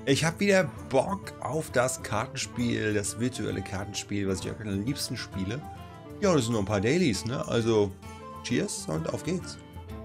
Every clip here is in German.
Ich habe wieder Bock auf das Kartenspiel, das virtuelle Kartenspiel, was ich auch am liebsten spiele. Ja, das sind noch ein paar Dailies, ne? Also, cheers und auf geht's.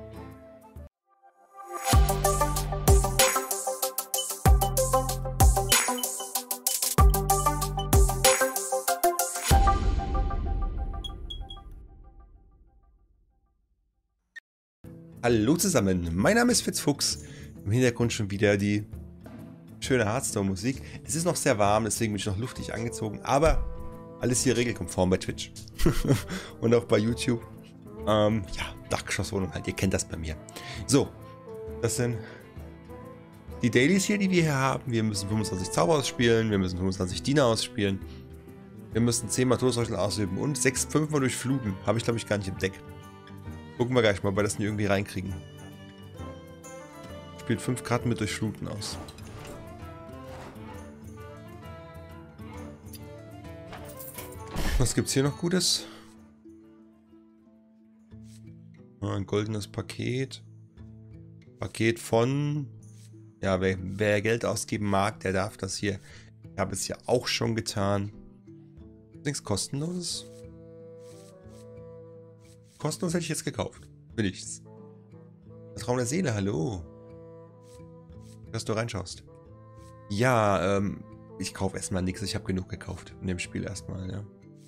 Hallo zusammen, mein Name ist Fitzfuchs. Im Hintergrund schon wieder die schöne Hearthstone-Musik. Es ist noch sehr warm, deswegen bin ich noch luftig angezogen, aber alles hier regelkonform bei Twitch und auch bei YouTube. Ja, Dachgeschosswohnung halt, ihr kennt das bei mir. So, das sind die Dailies hier, die wir hier haben. Wir müssen 25 Zauber ausspielen, wir müssen 25 Diener ausspielen, wir müssen 10 mal Todesreucheln ausüben und 5 mal durchfluten. Habe ich glaube ich gar nicht im Deck. Gucken wir gleich mal, ob wir das nicht irgendwie reinkriegen. Spielt 5 Karten mit Durchfluten aus. Was gibt's hier noch Gutes? Ein goldenes Paket. Paket von... Ja, wer Geld ausgeben mag, der darf das hier. Ich habe es ja auch schon getan. Nichts kostenloses. Kostenlos hätte ich jetzt gekauft. Für nichts. Traum der Seele, hallo. Dass du reinschaust. Ja, ich kaufe erstmal nichts. Ich habe genug gekauft in dem Spiel erstmal, ja.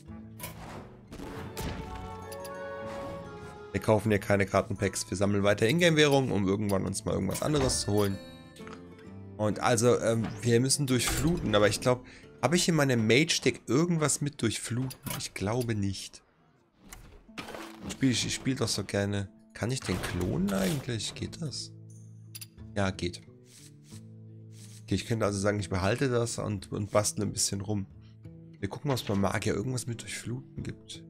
Wir kaufen ja keine Kartenpacks. Wir sammeln weiter Ingame-Währung, um irgendwann uns mal irgendwas anderes zu holen. Und also, wir müssen durchfluten. Aber ich glaube, habe ich in meinem Mage-Deck irgendwas mit durchfluten? Ich glaube nicht. Ich spiele doch so gerne. Kann ich den klonen eigentlich? Geht das? Ja, geht. Okay, ich könnte also sagen, ich behalte das und bastle ein bisschen rum. Wir gucken, was bei Magier irgendwas mit durchfluten gibt.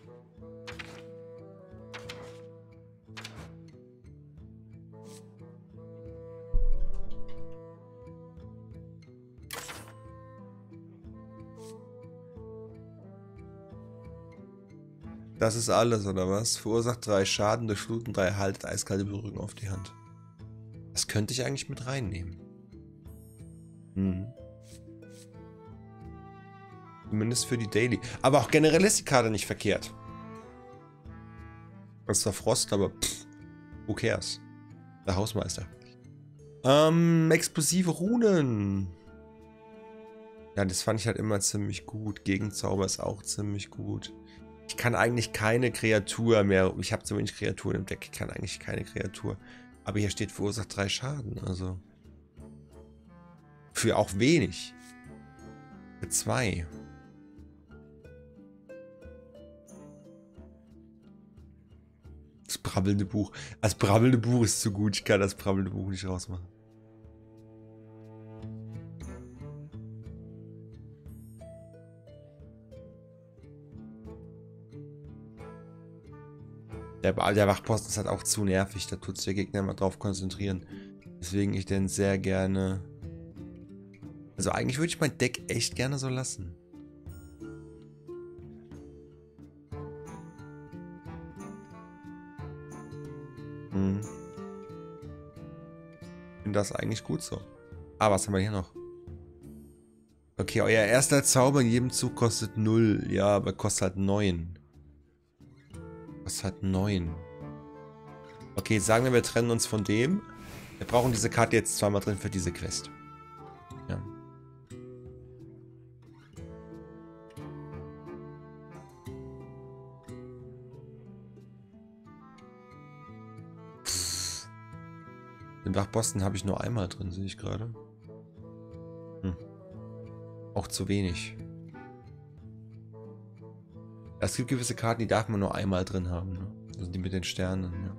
Das ist alles, oder was? Verursacht 3 Schaden, durchfluten 3, haltet eiskalte Berührung auf die Hand. Das könnte ich eigentlich mit reinnehmen. Zumindest für die Daily. Aber auch generell ist die Karte nicht verkehrt. Das ist zwar Frost, aber who cares? Der Hausmeister. Explosive Runen. Ja, das fand ich halt immer ziemlich gut. Gegenzauber ist auch ziemlich gut. Ich kann eigentlich keine Kreatur mehr. Ich habe zu wenig Kreaturen im Deck. Ich kann eigentlich keine Kreatur. Aber hier steht verursacht 3 Schaden. Also. Für auch wenig. Für 2. Das brabbelnde Buch. Das brabbelnde Buch ist zu gut. Ich kann das brabbelnde Buch nicht rausmachen. Der Wachposten ist halt auch zu nervig. Da tut sich der Gegner immer drauf konzentrieren. Deswegen ich den sehr gerne... Also eigentlich würde ich mein Deck echt gerne so lassen. Ich finde das eigentlich gut so. Ah, was haben wir hier noch? Okay, euer erster Zauber in jedem Zug kostet 0. Ja, aber kostet halt 9. Kostet halt 9. Okay, sagen wir trennen uns von dem. Wir brauchen diese Karte jetzt zweimal drin für diese Quest. Ja. Den Wachposten habe ich nur einmal drin, sehe ich gerade. Auch zu wenig. Es gibt gewisse Karten, die darf man nur einmal drin haben. Ne? Also die mit den Sternen. Ja.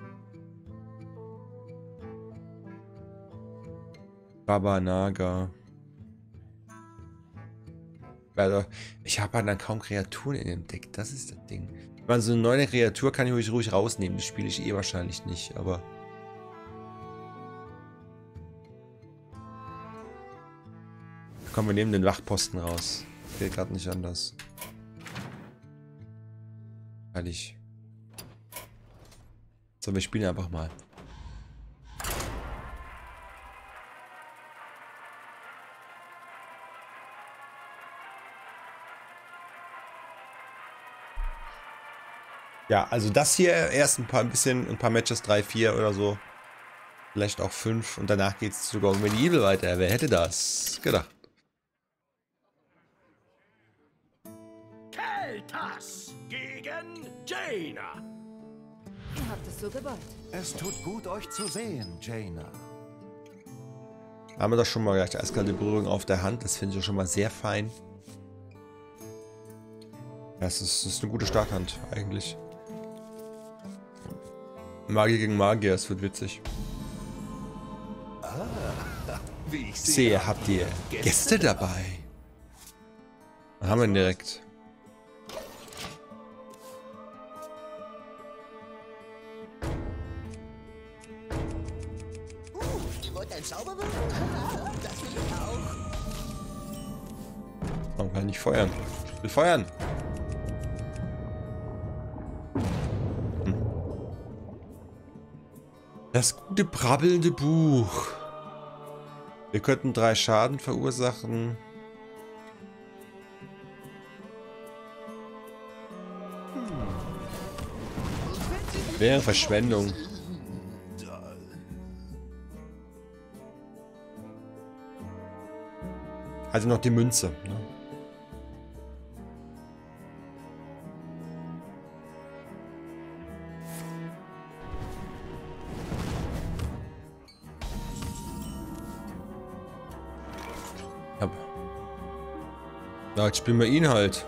Baba Naga. Also, ich habe halt dann kaum Kreaturen in dem Deck. Das ist das Ding. Wenn man so eine neue Kreatur kann ich ruhig rausnehmen. Das spiele ich eh wahrscheinlich nicht, aber... Komm, wir nehmen den Wachposten raus. Geht gerade nicht anders. Ehrlich. So, wir spielen einfach mal. Wir spielen einfach mal. Ja, also das hier erst ein paar Matches, 3, 4 oder so. Vielleicht auch 5 und danach geht es sogar um Medieval weiter. Wer hätte das gedacht? Keltas gegen Jaina. Ihr habt es so gewollt. Es tut gut, euch zu sehen, Jaina. Haben wir doch schon mal gleich eiskalte Berührung auf der Hand. Das finde ich schon mal sehr fein. Das ist eine gute Starthand, eigentlich. Magier gegen Magier, es wird witzig. Wie ich Sehe, habt ihr Gäste dabei? Dann haben wir ihn direkt. Ihr wollt ein Zauberwurf? Das will ich auch. Warum kann ich nicht feuern? Ich will feuern. Das gute brabbelnde Buch. Wir könnten 3 Schaden verursachen. Wäre Verschwendung. Also noch die Münze. Ne? Ja, jetzt spielen wir ihn halt.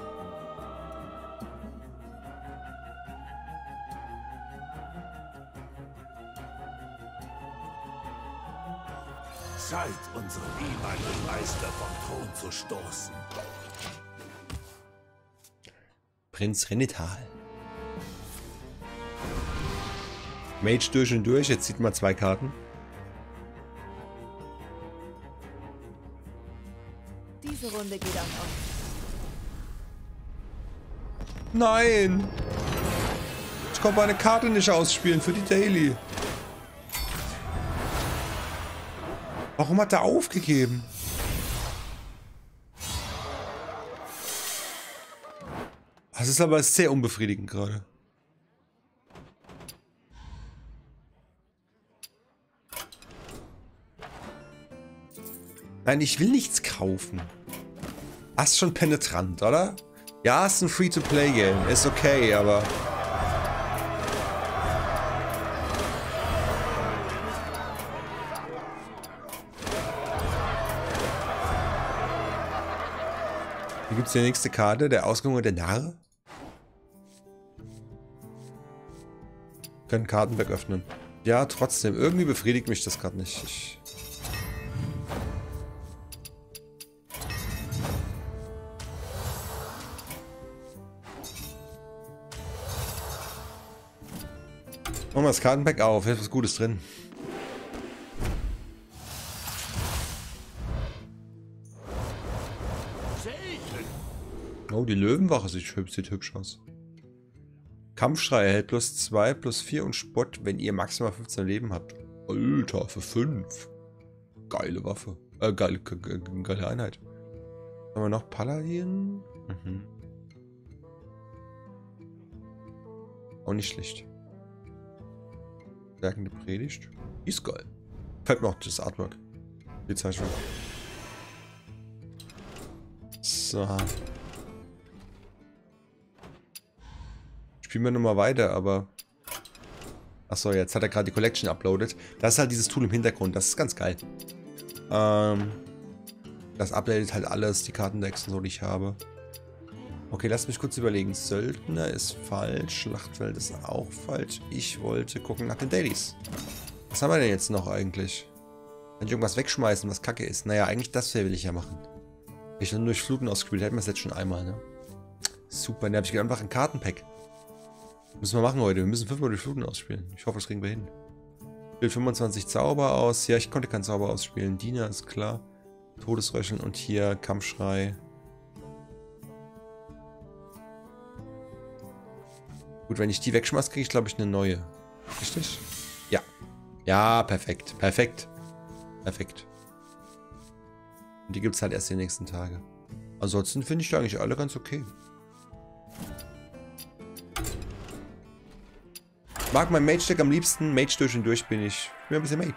Zeit, unseren ehemaligen Meister vom Thron zu stoßen. Prinz Renital. Mage durch und durch. Jetzt zieht man 2 Karten. Diese Runde geht an euch. Nein! Ich konnte meine Karte nicht ausspielen für die Daily. Warum hat er aufgegeben? Das ist aber sehr unbefriedigend gerade. Nein, ich will nichts kaufen. Das ist schon penetrant, oder? Ja, es ist ein Free-to-Play-Game. Ist okay, aber... Hier gibt es die nächste Karte, der ausgehungerte Narr. Können Kartenberg öffnen. Ja, trotzdem. Irgendwie befriedigt mich das gerade nicht. Machen wir das Kartenpack auf, ist was Gutes drin. Oh, die Löwenwache sieht hübsch aus. Kampfschrei erhält +2, +4 und Spott, wenn ihr maximal 15 Leben habt. Alter, für 5. Geile Waffe. Geile Einheit. Haben wir noch Paladin? Mhm. Auch nicht schlecht. Stärkende Predigt. Ist geil. Fällt mir auch das Artwork. Die Zeichnung. So. Spielen wir nochmal weiter, aber... Achso, jetzt hat er gerade die Collection uploadet. Das ist halt dieses Tool im Hintergrund. Das ist ganz geil. Das updatet halt alles, die Kartendecks und so, die ich habe. Okay, lass mich kurz überlegen. Söldner ist falsch, Schlachtfeld ist auch falsch. Ich wollte gucken nach den Dailies. Was haben wir denn jetzt noch eigentlich? Kann ich irgendwas wegschmeißen, was kacke ist? Naja, eigentlich das hier will ich ja machen. Ich habe nur durch Fluten ausgespielt, hätten wir es jetzt schon einmal, ne? Super, ne, habe ich einfach ein Kartenpack. Müssen wir machen heute. Wir müssen 5-mal durch Fluten ausspielen. Ich hoffe, das kriegen wir hin. Ich will 25 Zauber aus. Ja, ich konnte keinen Zauber ausspielen. Diener ist klar. Todesröcheln und hier Kampfschrei. Gut, wenn ich die wegschmeiße, kriege ich, glaube ich, eine neue. Richtig? Ja. Ja, perfekt. Perfekt. Perfekt. Und die gibt es halt erst die nächsten Tage. Ansonsten finde ich die eigentlich alle ganz okay. mag mein Mage-Deck am liebsten. Mage durch und durch bin ich ein bisschen Mage.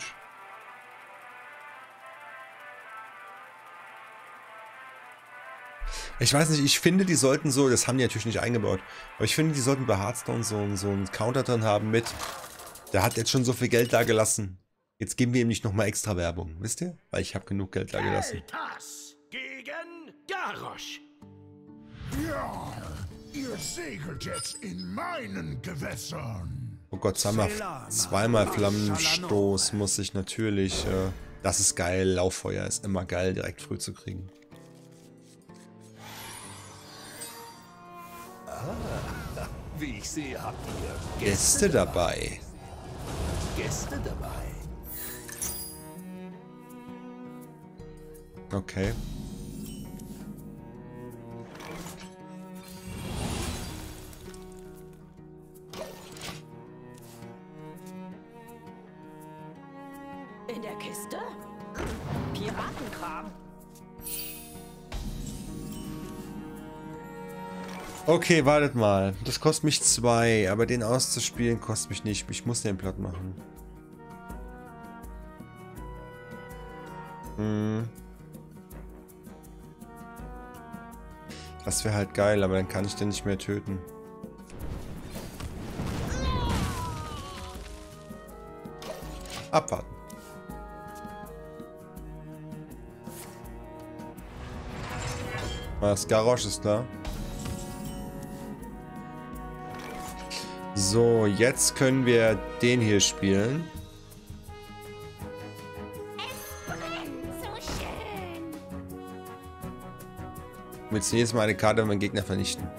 Ich weiß nicht, ich finde, die sollten so, das haben die natürlich nicht eingebaut, aber ich finde, die sollten bei Hearthstone so einen Counter drin haben mit, der hat jetzt schon so viel Geld da gelassen. Jetzt geben wir ihm nicht nochmal extra Werbung, wisst ihr? Weil ich habe genug Geld da gelassen. Keltas gegen Garrosh. Ja, ihr segelt jetzt in meinen Gewässern. Oh Gott, zweimal Flammenstoß muss ich natürlich, das ist geil, Lauffeuer ist immer geil, direkt früh zu kriegen. Wie ich sehe, habt ihr Gäste dabei. Gäste dabei. Okay. In der Kiste? Piratenkram. Okay, wartet mal. Das kostet mich 2, aber den auszuspielen kostet mich nicht. Ich muss den platt machen. Das wäre halt geil, aber dann kann ich den nicht mehr töten. Abwarten. Das Garrosh ist da. So, jetzt können wir den hier spielen. Mit jedes Mal eine Karte, wenn wir einen Gegner vernichten.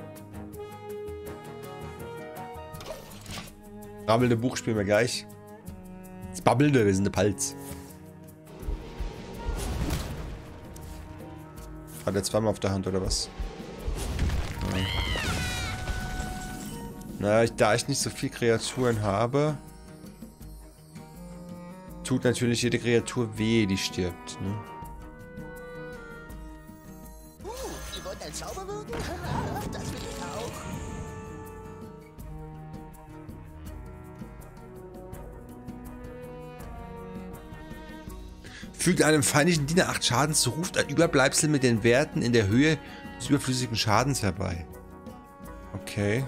Rabbelnde Buch spielen wir gleich. Das Babbelnde, wir sind eine Palz. Hat er zweimal auf der Hand oder was? Ja. Naja, da ich nicht so viel Kreaturen habe, tut natürlich jede Kreatur weh, die stirbt. Ne? Ihr wollt ein Zauber wirken? Das will ich auch. Fügt einem feindlichen Diener 8 Schaden zu, ruft ein Überbleibsel mit den Werten in der Höhe des überflüssigen Schadens herbei. Okay.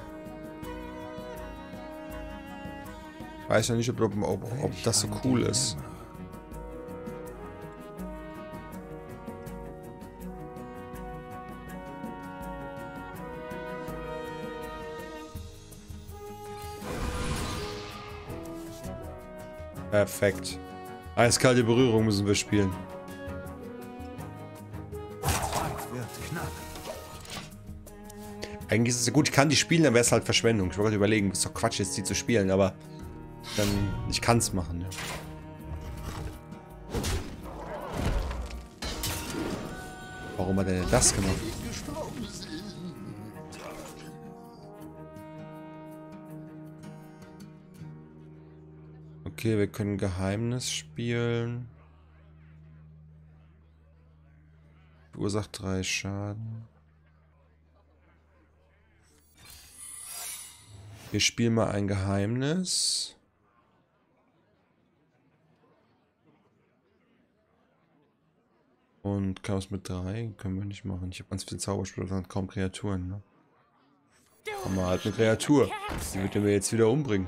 Weiß ja nicht, ob das so cool ist. Perfekt. Eiskalte Berührung müssen wir spielen. Eigentlich ist es ja gut, ich kann die spielen, dann wäre es halt Verschwendung. Ich wollte gerade überlegen, ist doch Quatsch, jetzt die zu spielen, aber dann, ich kann es machen, ja. Warum hat er denn das gemacht? Okay, wir können Geheimnis spielen. Verursacht 3 Schaden. Wir spielen mal ein Geheimnis. Und Chaos mit 3 können wir nicht machen. Ich habe ganz viel Zauberspruch und kaum Kreaturen. Ne? Haben wir halt eine Kreatur. Die wird mir jetzt wieder umbringen.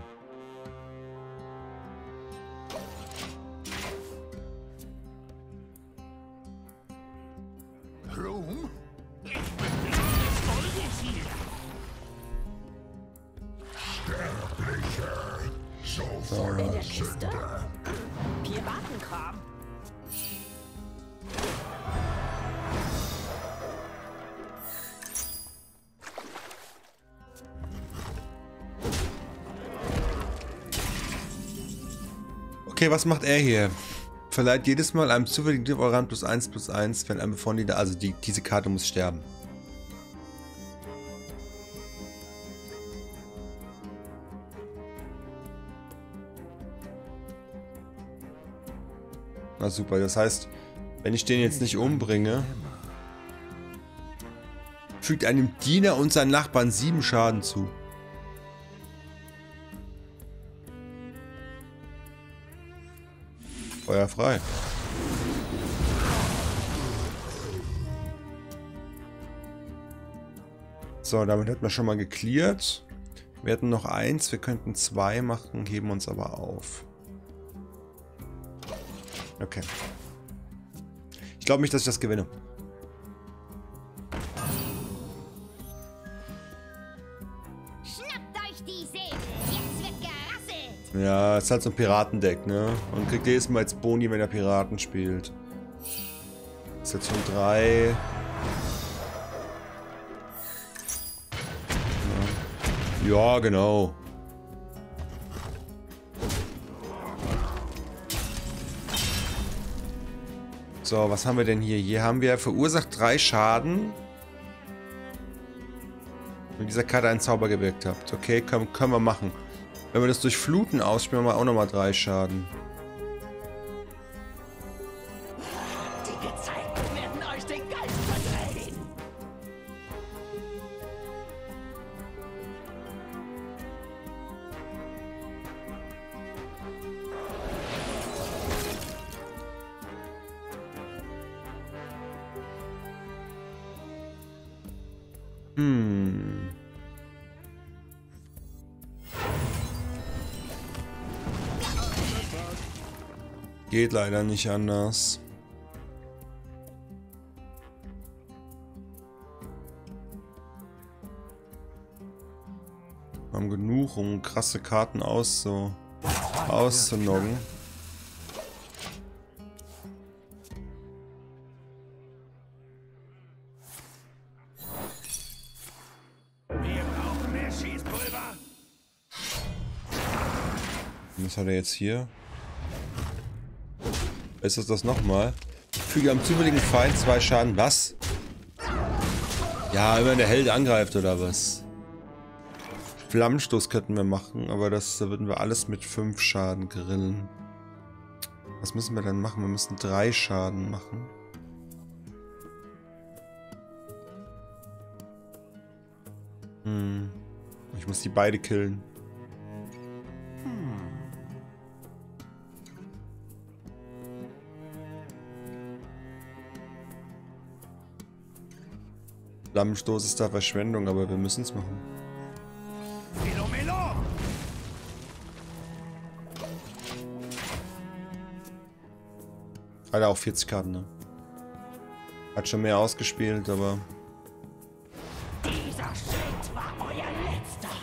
In der Kiste? Piratenkram. Okay, was macht er hier? Verleiht jedes Mal einem zufälligen Lieferant +1/+1, wenn ein Befreundeter, also diese Karte muss sterben. Na super, das heißt, wenn ich den jetzt nicht umbringe, fügt einem Diener und seinen Nachbarn 7 Schaden zu. Feuer frei. So, damit hätten wir schon mal gecleart. Wir hätten noch 1, wir könnten 2 machen, heben uns aber auf. Okay. Ich glaube nicht, dass ich das gewinne. Schnappt euch die Säbel, jetzt wird gerasselt. Ja, ist halt so ein Piratendeck, ne? Und kriegt jedes Mal jetzt Boni, wenn er Piraten spielt. Ist jetzt schon 3. Ja, genau. So, was haben wir denn hier? Hier haben wir verursacht 3 Schaden. Wenn dieser Karte einen Zauber gewirkt habt. Okay, können wir machen. Wenn wir das durch Fluten ausspielen, haben wir auch nochmal 3 Schaden. Die Gezeiten werden euch den Geist verdrehen. Geht leider nicht anders. Wir haben genug, um krasse Karten auszunoggen. Wir brauchen mehr Schießpulver. Was hat er jetzt hier? Ist das nochmal? Füge am zufälligen Feind 2 Schaden. Was? Ja, wenn der Held angreift oder was? Flammenstoß könnten wir machen, aber da würden wir alles mit 5 Schaden grillen. Was müssen wir dann machen? Wir müssen 3 Schaden machen. Ich muss die beide killen. Flammenstoß ist da Verschwendung, aber wir müssen es machen. Melo, Melo! Alter, auch 40 Karten, ne? Hat schon mehr ausgespielt, aber... Dieser Schritt war euer letzter.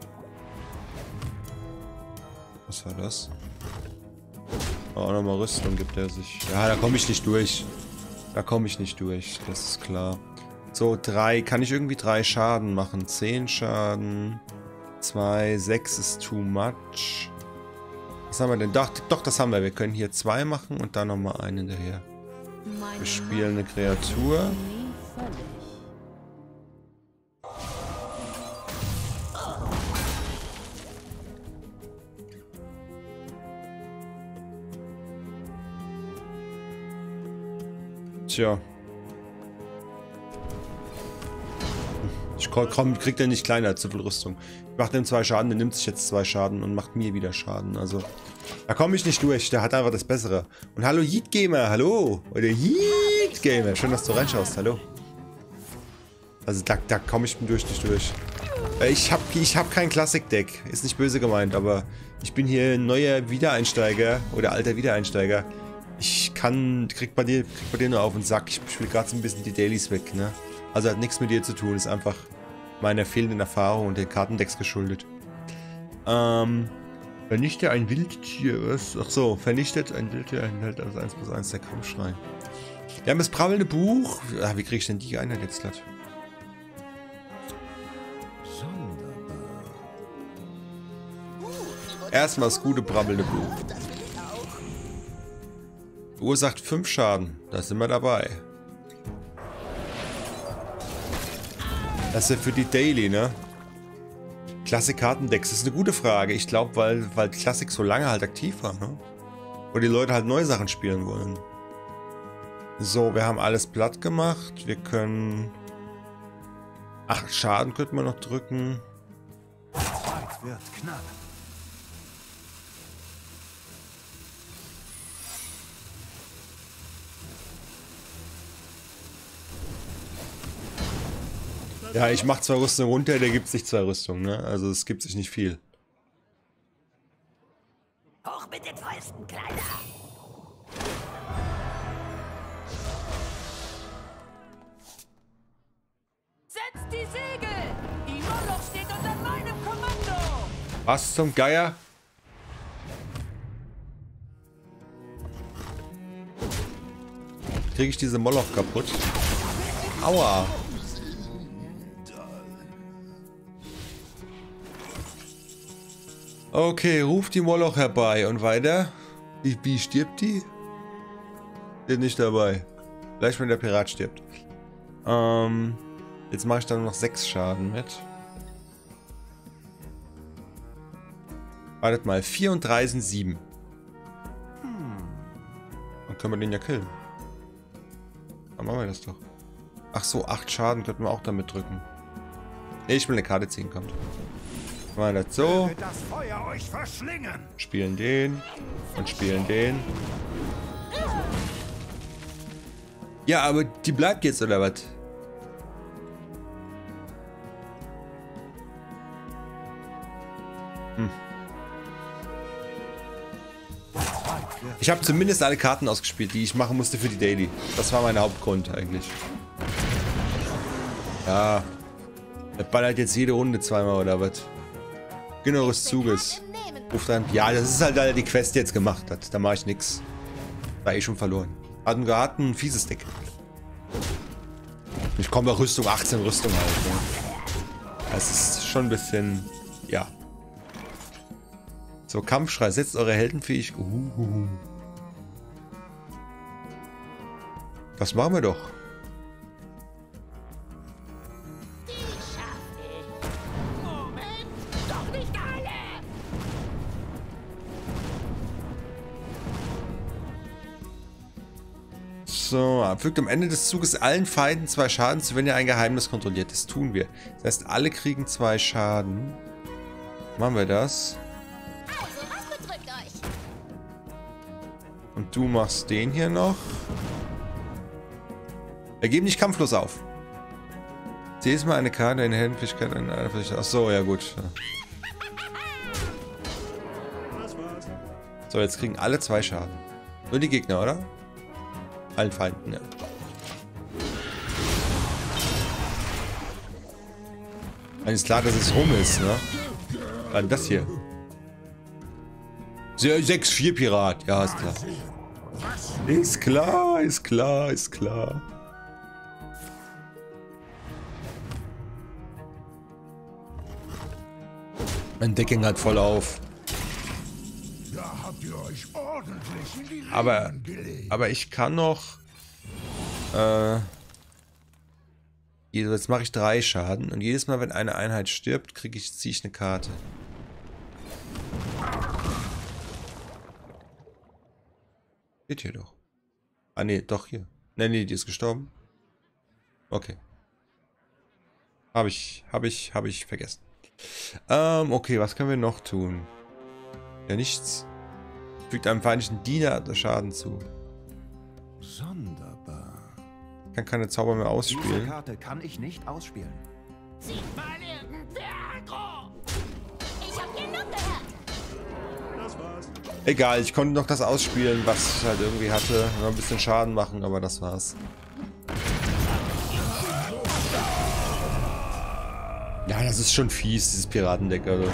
Was war das? Oh, nochmal Rüstung gibt er sich. Ja, da komme ich nicht durch. Da komme ich nicht durch, das ist klar. So, 3. Kann ich irgendwie 3 Schaden machen? 10 Schaden. 2, 6 ist too much. Was haben wir denn? Doch, das haben wir. Wir können hier 2 machen und dann nochmal einen hinterher. Wir spielen eine Kreatur. Tja. Kriegt er nicht kleiner, zu viel Rüstung. Ich mache dem 2 Schaden, der nimmt sich jetzt 2 Schaden und macht mir wieder Schaden. Also, da komme ich nicht durch. Der hat einfach das Bessere. Und hallo Yeet Gamer, hallo. Oder Yeet Gamer. Schön, dass du reinschaust, hallo. Also, da komme ich nicht durch. Ich hab kein Klassik-Deck. Ist nicht böse gemeint, aber ich bin hier ein neuer Wiedereinsteiger oder alter Wiedereinsteiger. Krieg bei dir nur auf den Sack. Ich spiele gerade so ein bisschen die Dailies weg, ne? Also hat nichts mit dir zu tun, ist einfach meiner fehlenden Erfahrung und den Kartendecks geschuldet. Vernichte ein Wildtier, was? Ach so, vernichtet ein Wildtier, enthält als 1+1 der Kampfschrei. Wir haben das prabbelnde Buch. Ah, wie kriege ich denn die Einheit jetzt glatt? Erstmal das gute prabbelnde Buch. Verursacht 5 Schaden, da sind wir dabei. Das ist ja für die Daily, ne? Klassik-Kartendecks, das ist eine gute Frage. Ich glaube, weil Klassik so lange halt aktiv war, ne? Und die Leute halt neue Sachen spielen wollen. So, wir haben alles platt gemacht. Wir können... 8 Schaden könnten wir noch drücken. Zeit wird knapp. Ja, ich mach 2 Rüstungen runter, der gibt sich 2 Rüstungen, ne? Also es gibt sich nicht viel. Hoch mit den Fäusten, Kleiner! Setzt die Segel! Die Moloch steht unter meinem Kommando! Was zum Geier? Kriege ich diese Moloch kaputt? Aua! Okay, ruft die Moloch herbei. Und weiter? Wie stirbt die? Steht nicht dabei. Vielleicht, wenn der Pirat stirbt. Jetzt mache ich dann noch 6 Schaden mit. Wartet mal, 4 und 3 sind 7. Dann können wir den ja killen. Dann machen wir das doch. Ach so, 8 Schaden könnten wir auch damit drücken. Nee, ich will eine Karte ziehen, kommt. Machen wir das so. Wird das Feuer euch verschlingen? Spielen den. Und spielen den. Ja, aber die bleibt jetzt, oder was? Ich habe zumindest alle Karten ausgespielt, die ich machen musste für die Daily. Das war mein Hauptgrund eigentlich. Ja. Der ballert jetzt jede Runde zweimal oder was? Genau des Zuges. Ruft ein. Ja, das ist halt, weil er die Quest jetzt gemacht hat. Da mache ich nix. War eh schon verloren. Hat ein fieses Deck. Ich komme bei Rüstung 18 Rüstung halt. Ne? Das ist schon ein bisschen. Ja. So, Kampfschrei. Setzt eure Heldenfähigkeit. Das machen wir doch. Die schaff ich. Moment, doch nicht alle! So, fügt am Ende des Zuges allen Feinden 2 Schaden zu, wenn ihr ein Geheimnis kontrolliert. Das tun wir. Das heißt, alle kriegen 2 Schaden. Machen wir das. Also, was bedrückt euch? Und du machst den hier noch. Wir geben dich kampflos auf. Zieh jetzt mal eine Karte, eine Heldenfähigkeit, eine Fähigkeit. Ach so, ja gut. So, jetzt kriegen alle 2 Schaden. Nur die Gegner, oder? Allen Feinden, ja. Ist klar, dass es rum ist, ne? Dann das hier. 6-4 Pirat. Ja, ist klar. Ist klar, ist klar, ist klar. Mein Decking hat voll auf. Da habt ihr euch ordentlich in die Aber Lenden gelegt. ich kann noch. Jetzt mache ich 3 Schaden und jedes Mal, wenn eine Einheit stirbt, ziehe ich eine Karte. Geht hier doch. Ah ne, doch hier. Nee, die ist gestorben. Okay. Habe ich vergessen. Okay, was können wir noch tun? Ja, nichts. Fügt einem feindlichen Diener Schaden zu. Sonderbar. Kann keine Zauber mehr Diese ausspielen. Karte kann ich nicht ausspielen. Sieht mal irgendwer aggro! Ich hab genug gehört. Egal, ich konnte noch das ausspielen, was ich halt irgendwie hatte. Noch ein bisschen Schaden machen, aber das war's. Ja, das ist schon fies, dieses Piratendeck, also.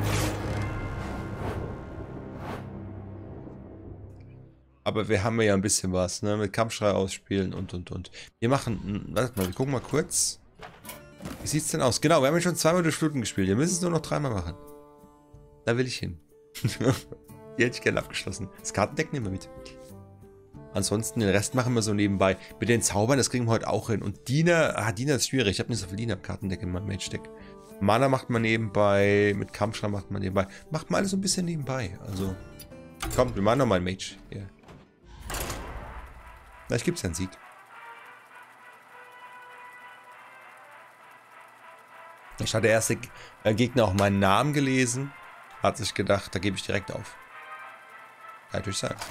Aber wir haben ja ein bisschen was, ne? Mit Kampfschrei ausspielen und. Wir machen. Warte mal, wir gucken mal kurz. Wie sieht's denn aus? Genau, wir haben ja schon 2-mal durch Fluten gespielt. Wir müssen es nur noch 3-mal machen. Da will ich hin. Die hätte ich gerne abgeschlossen. Das Kartendeck nehmen wir mit. Ansonsten den Rest machen wir so nebenbei. Mit den Zaubern, das kriegen wir heute auch hin. Und Diener, Diener ist schwierig. Ich habe nicht so viel Diener im Kartendeck in meinem Mage-Deck. Mana macht man nebenbei, mit Kampfschrei macht man nebenbei. Macht man alles so ein bisschen nebenbei. Also, kommt, wir machen nochmal einen Mage. Hier. Vielleicht gibt es einen Sieg. Ich hatte der erste Gegner auch meinen Namen gelesen. Hat sich gedacht, da gebe ich direkt auf. Kann natürlich sein.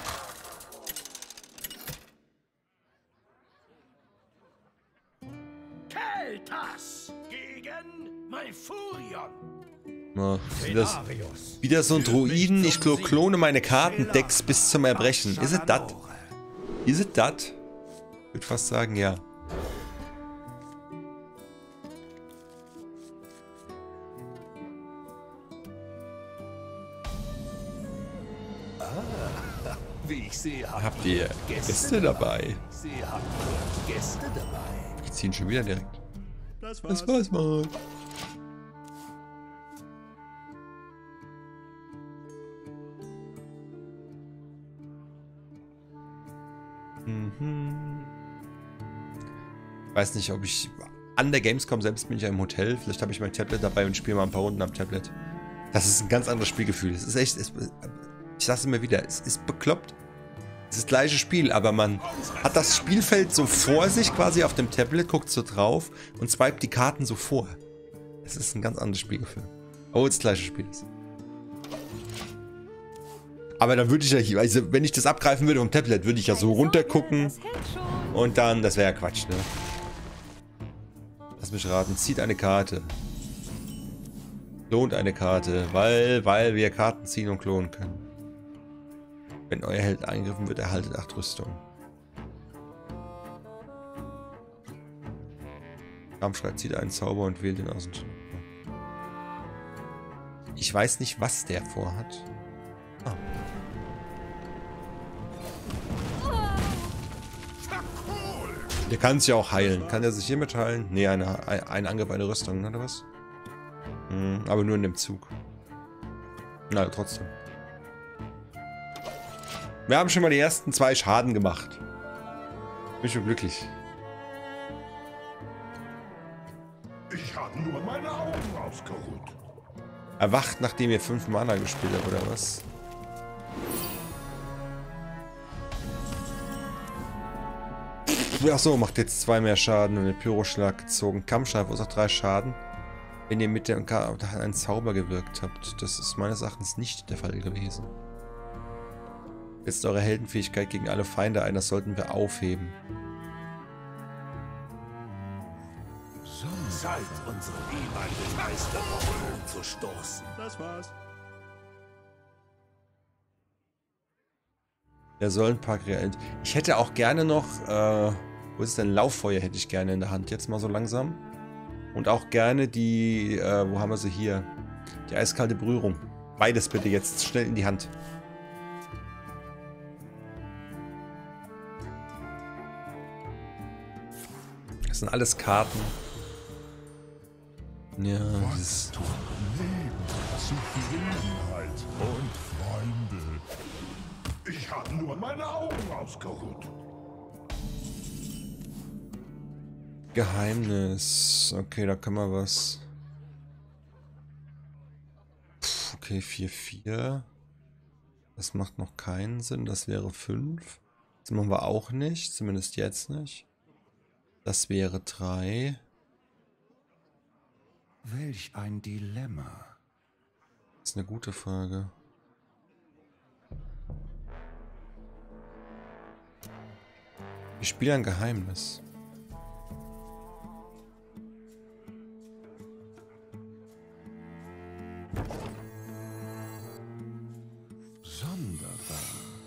Arthas gegen Malfurion. Na, wieder so ein Druiden. Ich klone meine Kartendecks bis zum Erbrechen. Ist es das? Ist es das? Ich würde fast sagen, ja. Wie ich sehe, Habt ihr Gäste dabei? Sie haben Gäste dabei. Ich ziehe ihn schon wieder direkt. Das war's mal. Weiß nicht, ob ich an der Gamescom selbst bin ich ja im Hotel. Vielleicht habe ich mein Tablet dabei und spiele mal ein paar Runden am Tablet. Das ist ein ganz anderes Spielgefühl. Es ist echt, ich sag's immer wieder, es ist bekloppt. Es ist das gleiche Spiel, aber man hat das Spielfeld so vor sich quasi auf dem Tablet, guckt so drauf und swipet die Karten so vor. Es ist ein ganz anderes Spielgefühl. Obwohl es das gleiche Spiel ist. Aber dann würde ich ja, also wenn ich das abgreifen würde vom Tablet, würde ich ja so runtergucken und dann, das wäre ja Quatsch, ne? Lass mich raten, zieht eine Karte. Klont eine Karte, weil wir Karten ziehen und klonen können. Wenn euer Held eingegriffen wird, erhaltet 8 Rüstung. Kampfschreit zieht einen Zauber und wählt den Außenschirm. Ich weiß nicht, was der vorhat. Ah. Der kann sich ja auch heilen. Kann er sich hiermit heilen? Ne, ein Angriff, eine Rüstung, oder was? Aber nur in dem Zug. Na, trotzdem. Wir haben schon mal die ersten 2 Schaden gemacht. Bin schon glücklich. Ich habe nur meine Augen ausgeruht. Erwacht, nachdem ihr 5 Mana gespielt habt, oder was? Achso, macht jetzt 2 mehr Schaden und den Pyroschlag gezogen. Kampfschlag verursacht 3 Schaden. Wenn ihr mit der einen Zauber gewirkt habt. Das ist meines Erachtens nicht der Fall gewesen. Setzt eure Heldenfähigkeit gegen alle Feinde ein, das sollten wir aufheben. Zeit, unseren ehemaligen Meister vom Thron zu stoßen. Das war's. Der Säulenpark real. Ich hätte auch gerne noch, wo ist es denn? Lauffeuer hätte ich gerne in der Hand. Jetzt mal so langsam. Und auch gerne die, wo haben wir sie hier? Die eiskalte Berührung. Beides bitte jetzt schnell in die Hand. Das sind alles Karten. Ja, das ist... Leben, Zufriedenheit und Freunde. Ich habe nur meine Augen ausgeruht. Geheimnis. Okay, da kann man was... Okay, 4-4. Das macht noch keinen Sinn. Das wäre 5. Das machen wir auch nicht. Zumindest jetzt nicht. Das wäre 3. Welch ein Dilemma. Das ist eine gute Frage. Ich spiele ein Geheimnis. Sonderbar.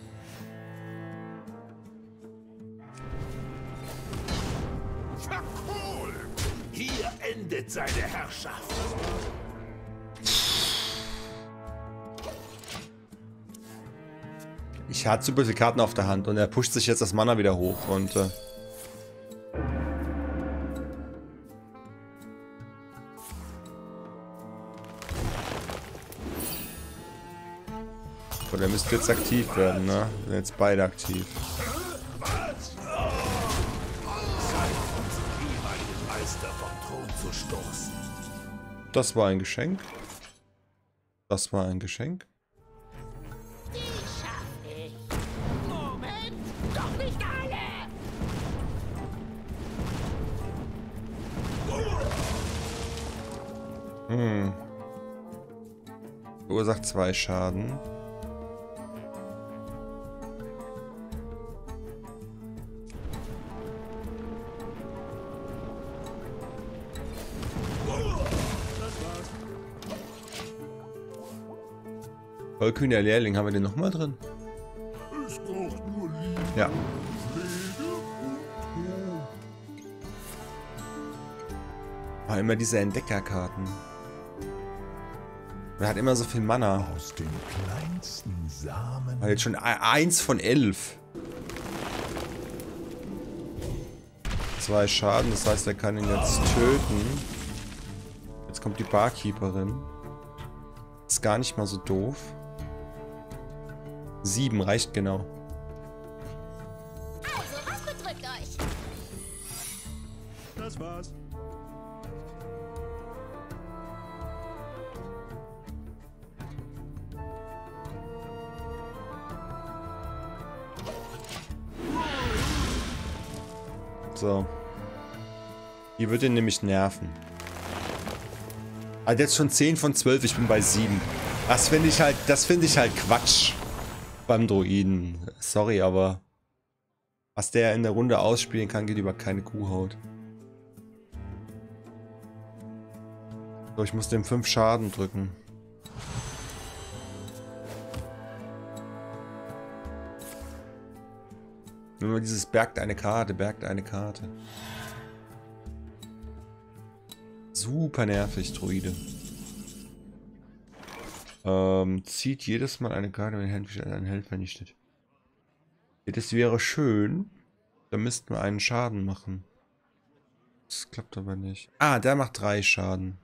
Hier endet seine Herrschaft. Ich hatte super viele Karten auf der Hand und er pusht sich jetzt das Mana wieder hoch und so, der müsste jetzt aktiv werden, ne? Sind jetzt beide aktiv. Das war ein Geschenk. Das war ein Geschenk. Die schaff ich. Moment, doch nicht alle. Verursacht 2 Schaden. Tollkühner Lehrling, haben wir den nochmal drin? Es braucht nur Liebe, Ja. Pflege und Ah, immer diese Entdeckerkarten. Er hat immer so viel Mana. Ruhe. Aus den kleinsten Samen. Hat jetzt schon 1 von 11. 2 Schaden, das heißt, er kann ihn jetzt töten. Jetzt kommt die Barkeeperin. Ist gar nicht mal so doof. 7 reicht genau. Also, was bedrückt euch? Das war's. So. Die wird ihn nämlich nerven. Hat jetzt schon 10 von 12, ich bin bei 7. Das finde ich halt Quatsch. Beim Druiden. Sorry, aber was der in der Runde ausspielen kann, geht über keine Kuhhaut. So, ich muss dem 5 Schaden drücken. Nur dieses bergt eine Karte, bergt eine Karte. Super nervig, Druide. Zieht jedes Mal eine Karte, wenn ein Held vernichtet. Das wäre schön. Da müssten wir einen Schaden machen. Das klappt aber nicht. Ah, der macht 3 Schaden.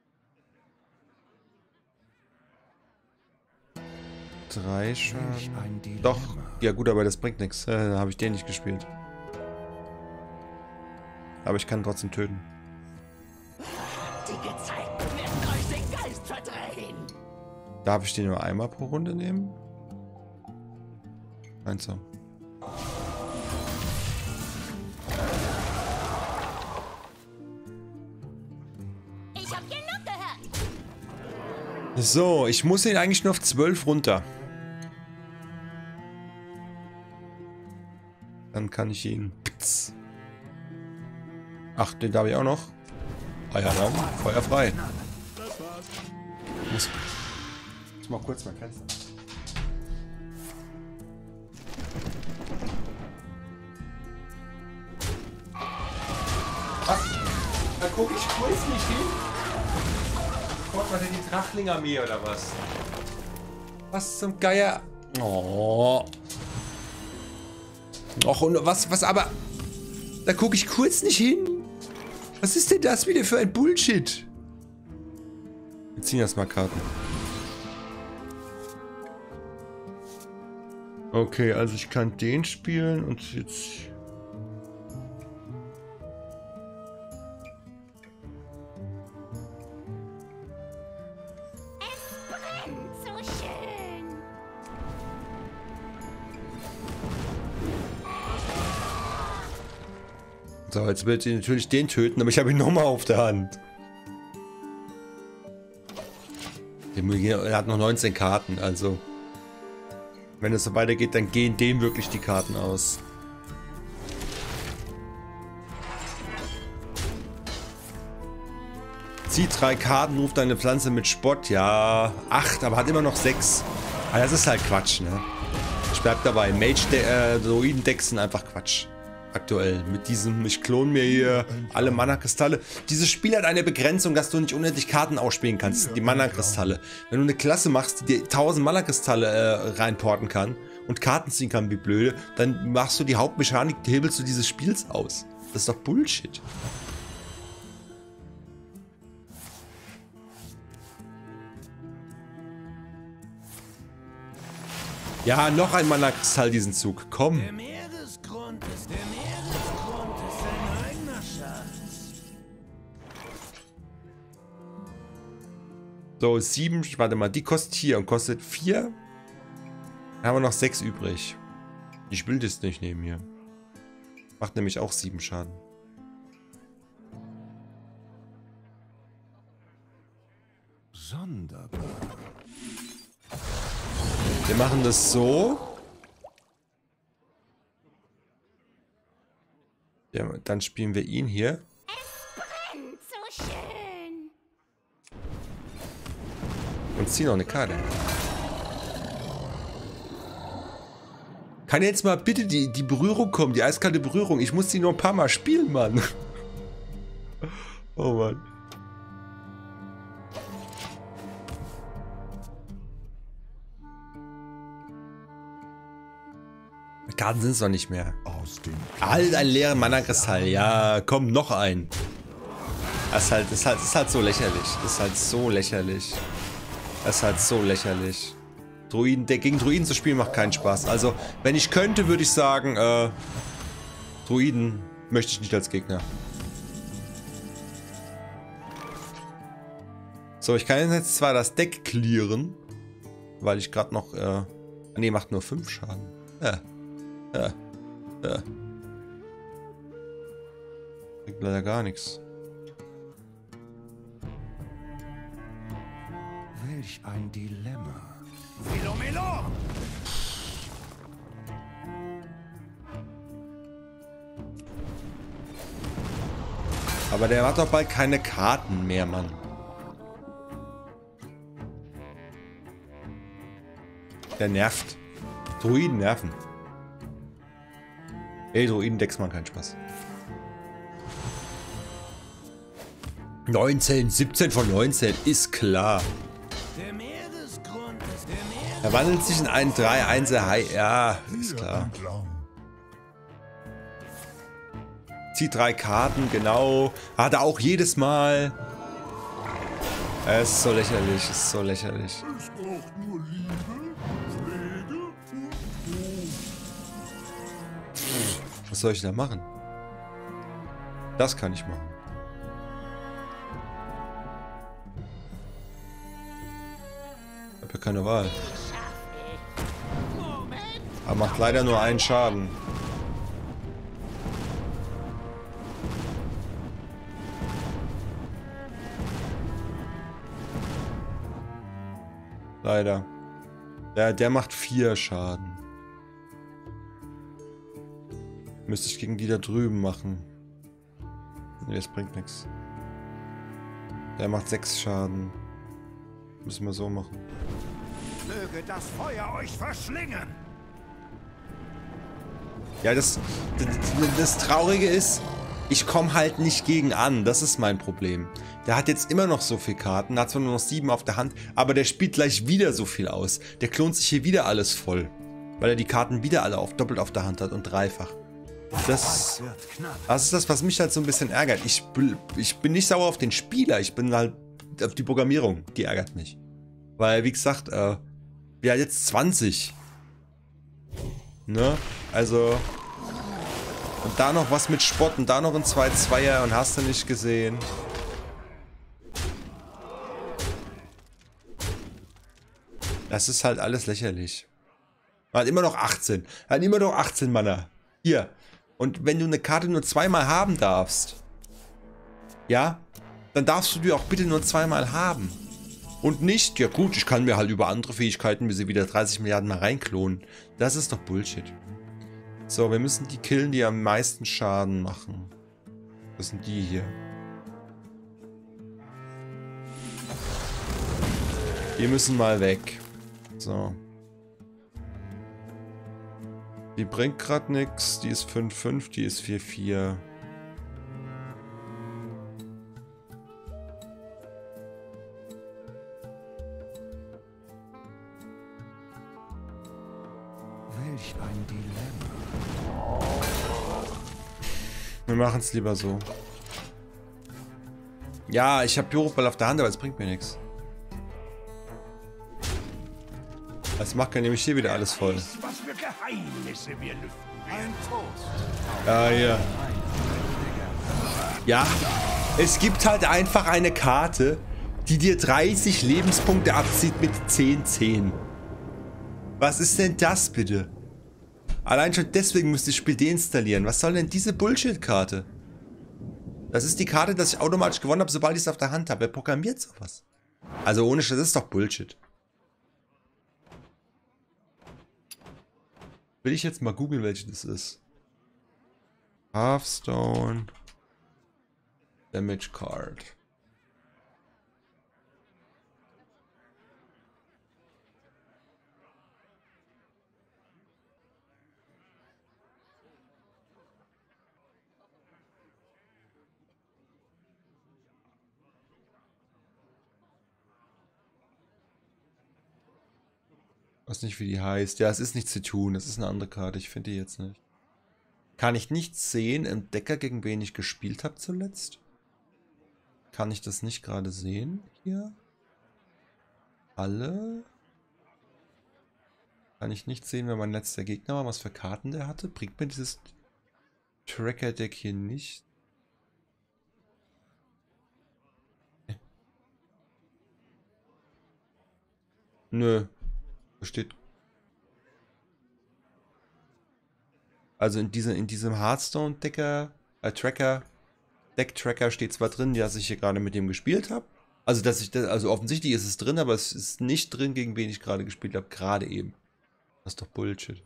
3 Schaden. Doch. Ja gut, aber das bringt nichts. Da habe ich den nicht gespielt. Aber ich kann trotzdem töten. Die Gezeiten werden euch den Geist verdrehen. Darf ich den nur einmal pro Runde nehmen? Nein, so. Ich hab genug gehört. So, ich muss ihn eigentlich nur auf 12 runter. Dann kann ich ihn... Ach, den darf ich auch noch. Ah ja, dann Feuer frei. Muss mal kurz mein Fenster. Was? Da guck ich kurz nicht hin. Kommt mal denn die Drachlingarmee oder was? Was zum Geier? Oh. Och, und was aber... Da gucke ich kurz nicht hin. Was ist denn das wieder für ein Bullshit? Wir ziehen erstmal Karten. Okay, also ich kann den spielen und jetzt... Brennt so schön. So, jetzt wird sie natürlich den töten, aber ich habe ihn nochmal auf der Hand. Er hat noch 19 Karten, also... Wenn es so weitergeht, dann gehen dem wirklich die Karten aus. Zieh 3 Karten, ruft eine Pflanze mit Spott. Ja, 8, aber hat immer noch 6. Aber das ist halt Quatsch, ne? Ich bleib dabei. Druiden-Decks sind einfach Quatsch. Aktuell. Mit diesem, ich klone mir hier alle Mana-Kristalle. Dieses Spiel hat eine Begrenzung, dass du nicht unendlich Karten ausspielen kannst. Die Mana-Kristalle. Wenn du eine Klasse machst, die dir 1000 Mana-Kristalle reinporten kann und Karten ziehen kann wie blöde, dann machst du die Hauptmechanik, hebelst du dieses Spiels aus. Das ist doch Bullshit. Ja, noch ein Mana-Kristall diesen Zug. Komm. Der Meeresgrund ist sein eigener Schatz. So, 7, warte mal, die kostet hier und kostet 4. Dann haben wir noch 6 übrig. Ich will das nicht nehmen hier. Macht nämlich auch 7 Schaden. Sonderbar. Wir machen das so. Ja, dann spielen wir ihn hier. Brennt so schön. Und ziehen noch eine Karte. Kann jetzt mal bitte die Berührung kommen, die eiskalte Berührung. Ich muss die nur ein paar Mal spielen, Mann. Oh Mann. Karten sind es doch nicht mehr. Halt, ein leerer Mana-Kristall. Ja, komm, noch ein. Das ist halt so lächerlich. Das ist halt so lächerlich. Das ist halt so lächerlich. Gegen Druiden zu spielen macht keinen Spaß. Also, wenn ich könnte, würde ich sagen, Druiden möchte ich nicht als Gegner. So, ich kann jetzt zwar das Deck clearen, weil ich gerade noch, nee, macht nur 5 Schaden. Bringt leider gar nichts. Welch ein Dilemma. Philomelo! Aber der hat doch bald keine Karten mehr, Mann. Der nervt. Druiden nerven. Ey, Druiden-Decks machen keinen Spaß. 19, 17 von 19, ist klar. Der Meeresgrund ist der Meer. Er wandelt sich in einen 3-1er Hai. Ja, ist klar. Zieht 3 Karten, genau. Hat er auch jedes Mal. Es ist so lächerlich, es ist so lächerlich. Es braucht nur Liebe, Pflege und Was soll ich da machen? Das kann ich machen. Ich habe ja keine Wahl. Aber macht leider nur einen Schaden. Leider. Der macht 4 Schaden. Müsste ich gegen die da drüben machen. Nee, das bringt nichts. Der macht 6 Schaden. Müssen wir so machen. Möge das Feuer euch verschlingen. Ja, das Traurige ist, ich komme halt nicht gegen an. Das ist mein Problem. Der hat jetzt immer noch so viel Karten, hat zwar nur noch 7 auf der Hand, aber der spielt gleich wieder so viel aus. Der klont sich hier wieder alles voll. Weil er die Karten wieder alle doppelt auf der Hand hat und dreifach. Das ist das, was mich halt so ein bisschen ärgert. Ich bin nicht sauer auf den Spieler, ich bin halt auf die Programmierung. Die ärgert mich. Weil, wie gesagt, ja, jetzt 20. Ne? Also. Und da noch was mit Spott und da noch ein 2-2er und hast du nicht gesehen. Das ist halt alles lächerlich. Er hat immer noch 18. Er hat immer noch 18 Mana. Hier. Und wenn du eine Karte nur 2-mal haben darfst, ja, dann darfst du die auch bitte nur 2-mal haben. Und nicht, ja gut, ich kann mir halt über andere Fähigkeiten mir sie wieder 30 Milliarden Mal reinklonen. Das ist doch Bullshit. So, wir müssen die killen, die am meisten Schaden machen. Das sind die hier. Die müssen mal weg. So. Die bringt gerade nichts. Die ist 5-5, die ist 4-4. Welch ein Dilemma. Wir machen es lieber so. Ja, ich habe Pyroball auf der Hand, aber es bringt mir nichts. Das macht ja nämlich hier wieder alles voll. Was für Geheimnisse wir lüften. Ein Toast. Ja, hier. Ja, es gibt halt einfach eine Karte, die dir 30 Lebenspunkte abzieht mit 10-10. Was ist denn das bitte? Allein schon deswegen müsste ich das Spiel deinstallieren. Was soll denn diese Bullshit-Karte? Das ist die Karte, dass ich automatisch gewonnen habe, sobald ich es auf der Hand habe. Wer programmiert sowas? Also ohne Scheiß, das ist doch Bullshit. Will ich jetzt mal googeln, welche das ist? Hearthstone Damage Card. Weiß nicht, wie die heißt. Ja, es ist nichts zu tun. Das ist eine andere Karte. Ich finde die jetzt nicht. Kann ich nichts sehen? Entdecker, gegen wen ich gespielt habe zuletzt? Kann ich das nicht gerade sehen? Hier? Alle? Kann ich nicht sehen, wer mein letzter Gegner war, was für Karten der hatte? Bringt mir dieses Tracker-Deck hier nicht? Nö. Da steht. Also in diesem Hearthstone-Decker, Deck-Tracker steht zwar drin, dass ich hier gerade mit dem gespielt habe. Also also offensichtlich ist es drin, aber es ist nicht drin, gegen wen ich gerade gespielt habe, gerade eben. Das ist doch Bullshit.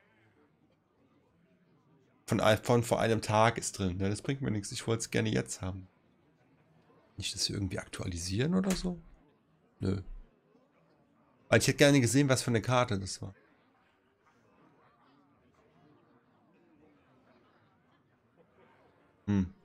Von vor einem Tag ist drin. Ja, das bringt mir nichts. Ich wollte es gerne jetzt haben. Nicht das hier irgendwie aktualisieren oder so? Nö. Weil ich hätte gerne gesehen, was für eine Karte das war. Hm.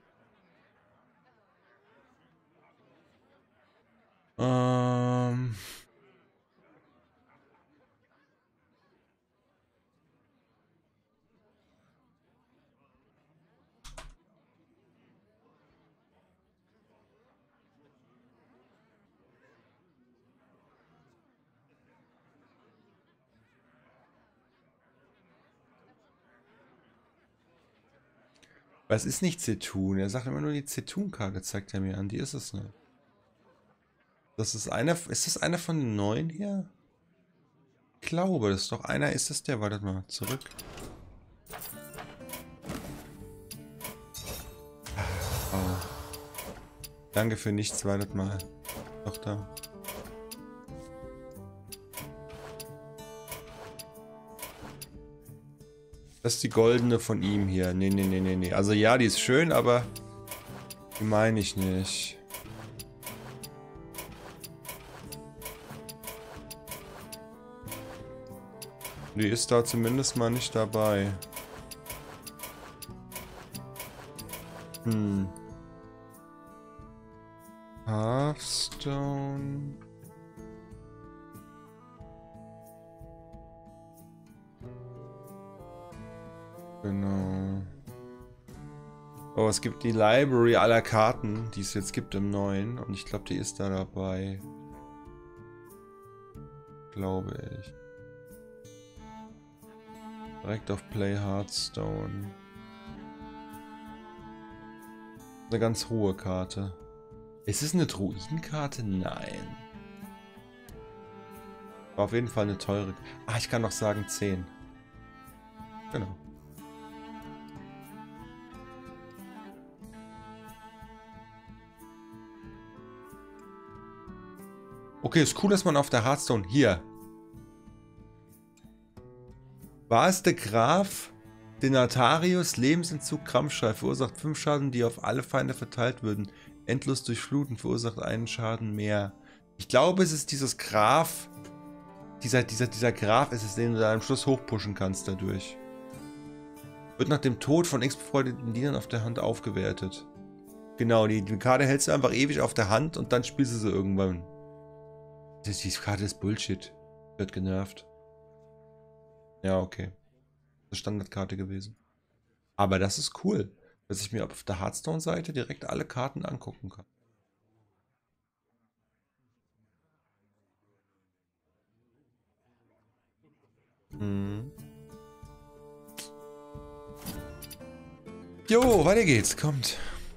Was ist nicht Zetun? Er sagt immer nur die Zetun-Karte, zeigt er mir an. Die ist es nicht. Das ist einer. Ist das einer von den neuen hier? Ich glaube, das ist doch einer. Ist das der? Wartet mal, zurück. Oh. Danke für nichts, wartet mal. Doch da. Das ist die goldene von ihm hier. Nee. Also ja, die ist schön, aber die meine ich nicht. Die ist da zumindest mal nicht dabei. Hearthstone. Genau. Oh, es gibt die Library aller Karten, die es jetzt gibt im neuen. Und ich glaube, die ist da dabei. Glaube ich. Direkt auf Play Hearthstone. Eine ganz hohe Karte. Ist es eine Druidenkarte? Nein. War auf jeden Fall eine teure. Ah, ich kann noch sagen 10. Genau. Okay, ist cool, dass man auf der Hearthstone hier. War es der Graf Denatarius? Lebensentzug, Krampfschrei, verursacht 5 Schaden, die auf alle Feinde verteilt würden. Endlos durchfluten, verursacht einen Schaden mehr. Ich glaube, es ist dieses Graf. Dieser Graf ist es, den du da am Schluss hochpushen kannst dadurch. Wird nach dem Tod von x-befreundeten Dienern auf der Hand aufgewertet. Genau, die Karte hältst du einfach ewig auf der Hand und dann spielst du sie irgendwann. Die Karte ist Bullshit. Wird genervt. Ja, okay. Das ist Standardkarte gewesen. Aber das ist cool, dass ich mir auf der Hearthstone-Seite direkt alle Karten angucken kann. Jo, weiter geht's. Kommt.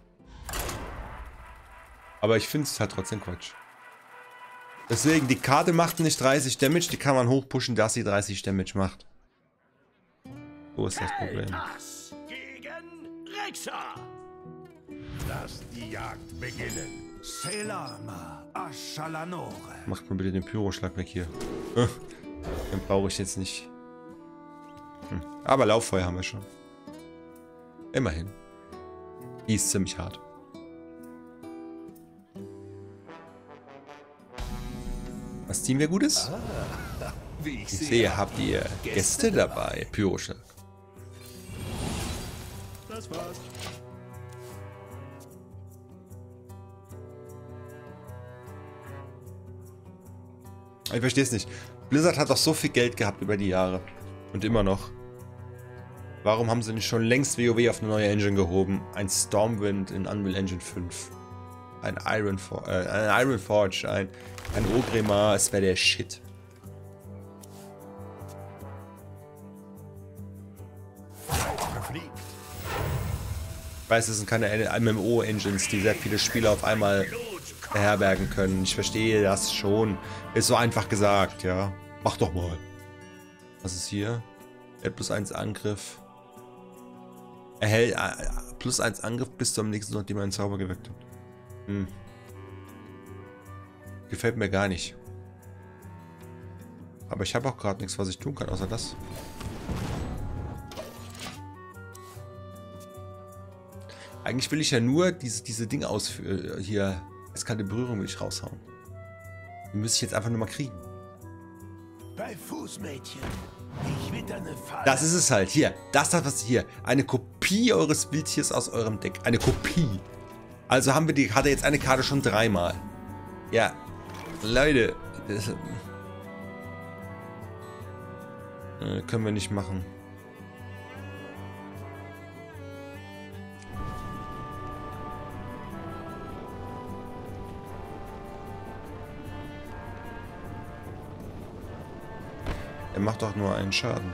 Aber ich finde es halt trotzdem Quatsch. Deswegen, die Karte macht nicht 30 Damage, die kann man hochpushen, dass sie 30 Damage macht. So ist das Problem. Keltas gegen Rexa. Lass die Jagd beginnen. Selama Ashalanore. Macht mal bitte den Pyroschlag weg hier. Den brauche ich jetzt nicht. Aber Lauffeuer haben wir schon. Immerhin. Die ist ziemlich hart. Was ziehen wir Gutes? Wie Ich sehe, habt ihr Gäste dabei. Pyroschlag. Das war's. Ich verstehe es nicht. Blizzard hat doch so viel Geld gehabt über die Jahre. Und immer noch. Warum haben sie nicht schon längst WoW auf eine neue Engine gehoben? Ein Stormwind in Unreal Engine 5. Ein Ironforge, ein Orgrimmar, es wäre der Shit. Ich weiß, es sind keine MMO-Engines, die sehr viele Spieler auf einmal beherbergen können. Ich verstehe das schon. Ist so einfach gesagt, ja. Mach doch mal. Was ist hier? +1 Angriff. Erhält +1 Angriff bis zum nächsten, nachdem ein Zauber gewirkt hat. Gefällt mir gar nicht. Aber ich habe auch gerade nichts, was ich tun kann, außer das. Eigentlich will ich ja nur diese Dinge ausführen. Hier, eiskalte Berührung will ich raushauen. Die müsste ich jetzt einfach nur mal kriegen. Bei Fußmädchen. Ich will deine Falle. Das ist es halt. Hier, das hat was hier. Eine Kopie eures Wildtiers aus eurem Deck. Eine Kopie. Also hat er jetzt eine Karte schon 3-mal. Ja, Leute. Das, können wir nicht machen. Er macht doch nur einen Schaden.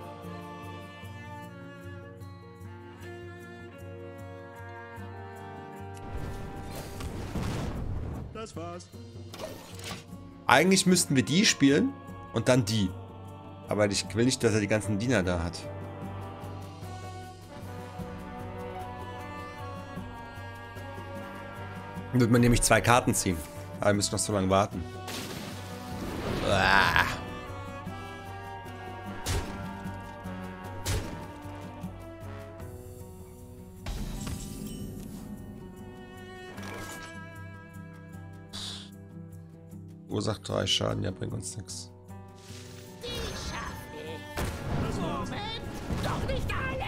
Das war's. Eigentlich müssten wir die spielen und dann die. Aber ich will nicht, dass er die ganzen Diener da hat. Dann wird man nämlich 2 Karten ziehen. Aber wir müssen noch so lange warten. Ah. Ursacht 3 Schaden, ja, bringt uns nichts. Die schaff ich. Moment, doch nicht alle.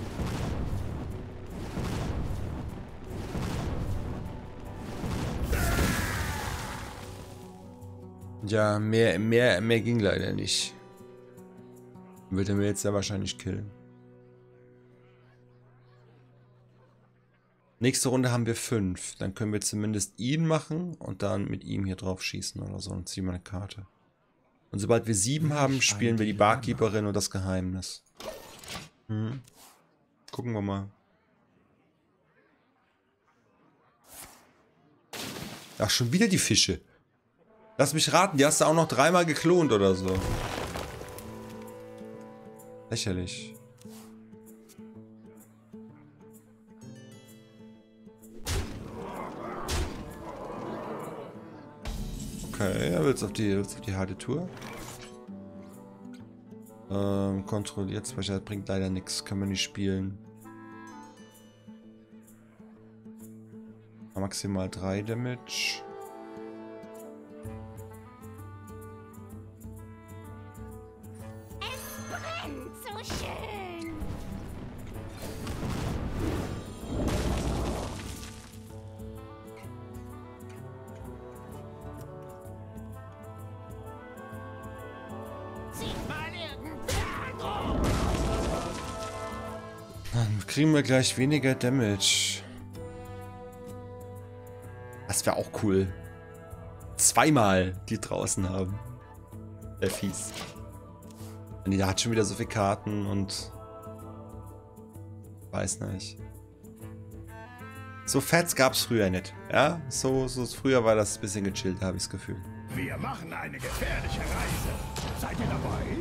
Ja, mehr ging leider nicht. Wird er mir jetzt sehr wahrscheinlich killen. Nächste Runde haben wir 5. Dann können wir zumindest ihn machen und dann mit ihm hier drauf schießen oder so und ziehen wir eine Karte. Und sobald wir 7 haben, spielen wir die Barkeeperin und das Geheimnis. Gucken wir mal. Ach, schon wieder die Fische. Lass mich raten, die hast du auch noch 3-mal geklont oder so. Lächerlich. Okay, er will auf die harte Tour. Kontrolliert Speicher bringt leider nichts, können wir nicht spielen. Maximal 3 Damage. Es brennt so schön. Zieht mal irgendeinen rum. Dann kriegen wir gleich weniger Damage. Das wäre auch cool. 2-mal die draußen haben. Wäre fies. Und die hat schon wieder so viele Karten und... Weiß nicht. So Fats gab es früher nicht. Ja, so früher war das ein bisschen gechillt, habe ich das Gefühl. Wir machen eine gefährliche Reise. Seid ihr dabei?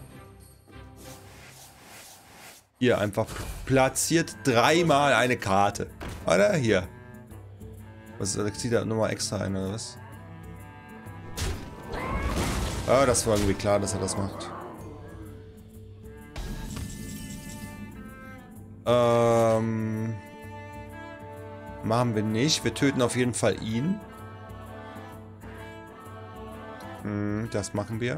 Hier einfach platziert 3-mal eine Karte. Oder? Hier. Was zieht er nochmal extra ein, oder was? Ah, das war irgendwie klar, dass er das macht. Machen wir nicht. Wir töten auf jeden Fall ihn. Das machen wir.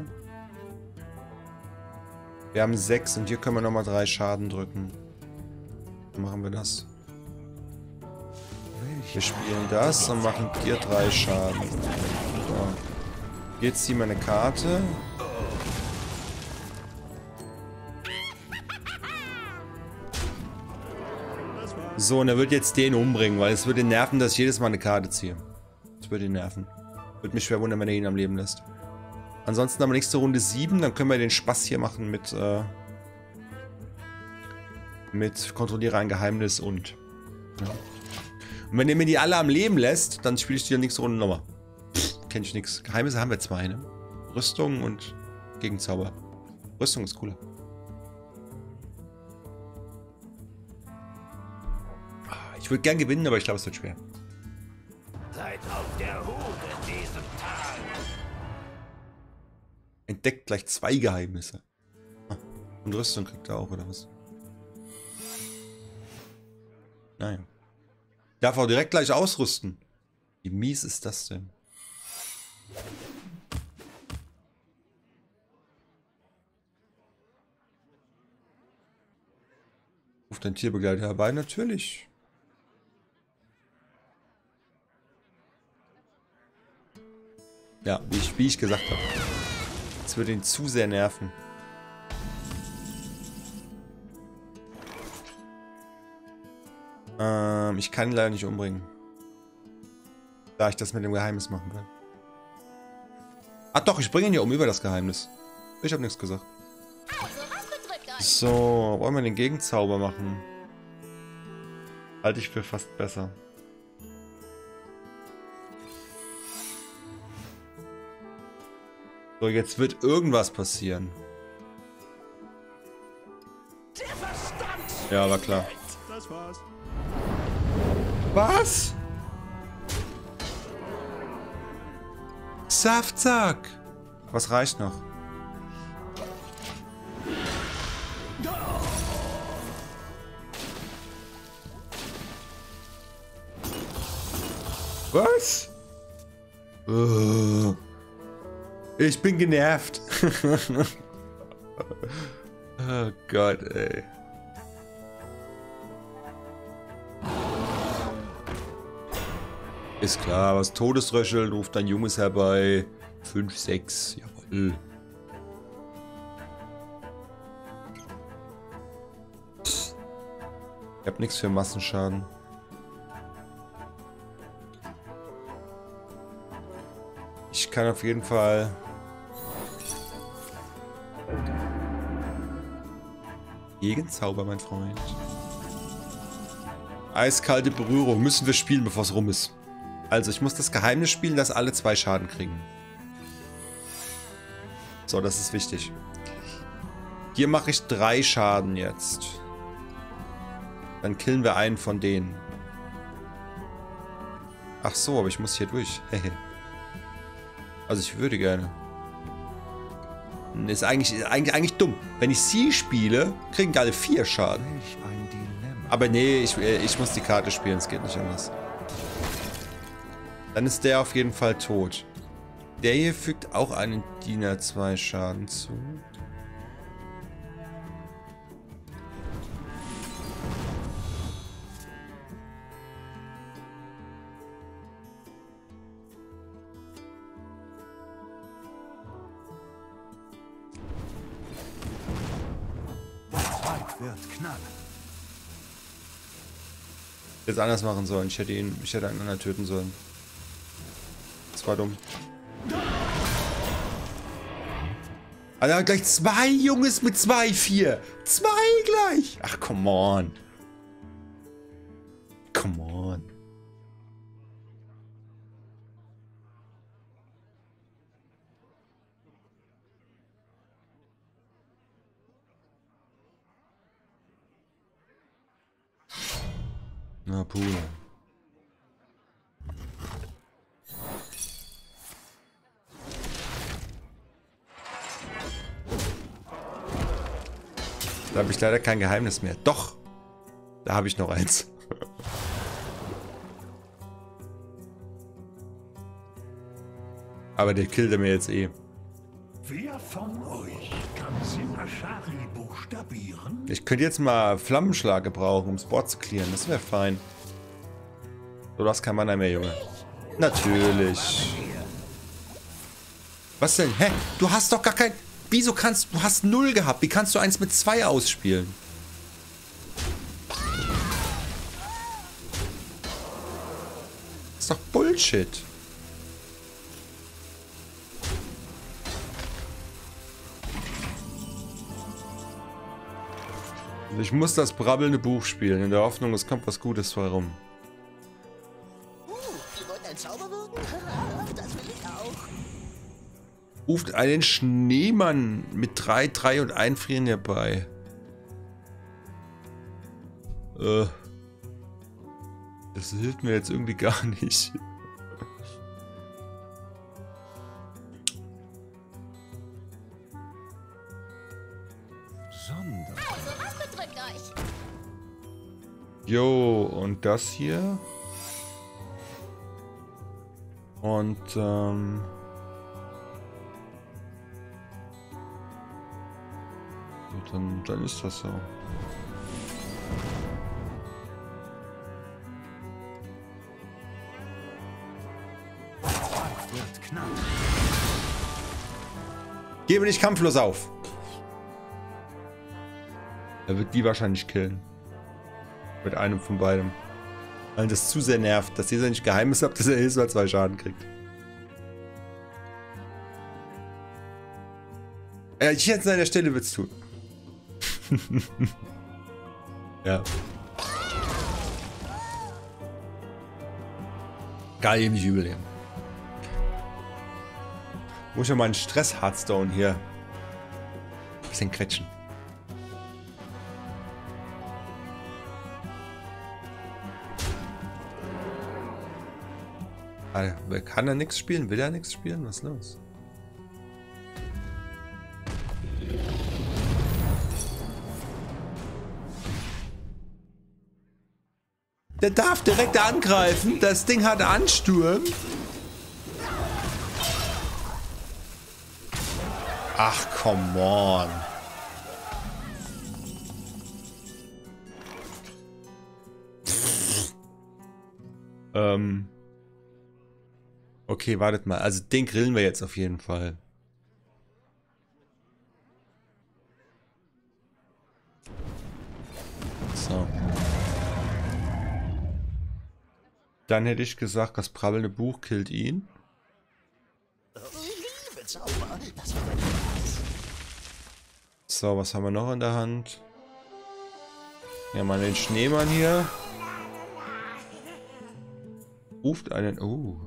Wir haben 6 und hier können wir nochmal 3 Schaden drücken. Dann machen wir das. Wir spielen das und machen hier 3 Schaden. So. Jetzt ziehen wir eine Karte. So, und er wird jetzt den umbringen, weil es würde ihn nerven, dass ich jedes Mal eine Karte ziehe. Das würde ihn nerven. Würde mich schwer wundern, wenn er ihn am Leben lässt. Ansonsten haben wir nächste Runde 7, dann können wir den Spaß hier machen mit Kontrolliere ein Geheimnis und... Ja. Und wenn er mir die alle am Leben lässt, dann spiele ich die nächste Runde nochmal. Kenn ich nichts. Geheimnisse haben wir 2, ne? Rüstung und Gegenzauber. Rüstung ist cooler. Ich würde gern gewinnen, aber ich glaube, es wird schwer. Seid auf der Hut in diesem Tal. Entdeckt gleich 2 Geheimnisse. Und Rüstung kriegt er auch, oder was? Naja. Darf auch direkt gleich ausrüsten. Wie mies ist das denn? Ruft ein Tierbegleiter herbei? Natürlich. Ja, wie ich gesagt habe. Das würde ihn zu sehr nerven. Ich kann ihn leider nicht umbringen. Da ich das mit dem Geheimnis machen will. Ah doch, ich bringe ihn ja um über das Geheimnis. Ich habe nichts gesagt. Also, was bedrückt euch? So, wollen wir den Gegenzauber machen? Halte ich für fast besser. So, jetzt wird irgendwas passieren. Ja, war klar. Das war's. Was? Saftsack! Was reicht noch? Was? Ich bin genervt. Oh Gott, ey. Ist klar, was Todesröchel ruft ein Junges herbei. 5, 6, jawohl. Ich hab nichts für Massenschaden. Ich kann auf jeden Fall... Gegenzauber, mein Freund. Eiskalte Berührung. Müssen wir spielen, bevor es rum ist. Also, ich muss das Geheimnis spielen, dass alle 2 Schaden kriegen. So, das ist wichtig. Hier mache ich 3 Schaden jetzt. Dann killen wir einen von denen. Ach so, aber ich muss hier durch. Also, ich würde gerne. Ist eigentlich dumm. Wenn ich sie spiele, kriegen alle 4 Schaden. Welch ein Dilemma. Aber nee, ich muss die Karte spielen, es geht nicht anders. Dann ist der auf jeden Fall tot. Der hier fügt auch einen Diener 2 Schaden zu. Zeit wird knapp. Jetzt anders machen sollen. Ich hätte einen anderen töten sollen. Das war dumm. Alter, gleich 2 Junges mit 2, 4. 2 gleich. Ach, come on. Come on. Na, Pula. Da habe ich leider kein Geheimnis mehr. Doch! Da habe ich noch eins. Aber der killt er mir jetzt eh. Wer von euch kann Sinashari buchstabieren? Ich könnte jetzt mal Flammenschlag gebrauchen, um das Board zu clearen. Das wäre fein. Du hast kein Mana mehr, Junge. Natürlich. Was denn? Hä? Du hast doch gar kein... Wieso kannst... Du hast 0 gehabt. Wie kannst du 1 mit 2 ausspielen? Das ist doch Bullshit. Ich muss das brabbelnde Buch spielen, in der Hoffnung, es kommt was Gutes herum. Ihr wollt ein Zauber wirken? Das will ich auch. Ruft einen Schneemann mit 3, 3 und Einfrieren herbei. Das hilft mir jetzt irgendwie gar nicht. Also, was bedrückt euch? Jo, und das hier. Und, dann ist das so. Wird knapp. Gebe nicht kampflos auf. Er wird die wahrscheinlich killen. Mit einem von beidem. Weil das zu sehr nervt, dass ihr nicht Geheimnis habt, dass er jedes Mal 2 Schaden kriegt. Ich jetzt an der Stelle wird's tun. Ja. Geil, ihm nicht übel nehmen. Muss ja mal einen Stress-Hearthstone hier. Bisschen quetschen. Kann er nichts spielen? Will er nichts spielen? Was ist los? Der darf direkt angreifen. Das Ding hat Ansturm. Ach, come on. Okay, wartet mal. Also den grillen wir jetzt auf jeden Fall. So. Dann hätte ich gesagt, das brabbelnde Buch killt ihn. Ich liebe Zauber. Das wird ein Spaß. So, was haben wir noch in der Hand? Ja, mal den Schneemann hier. Ruft einen... Oh.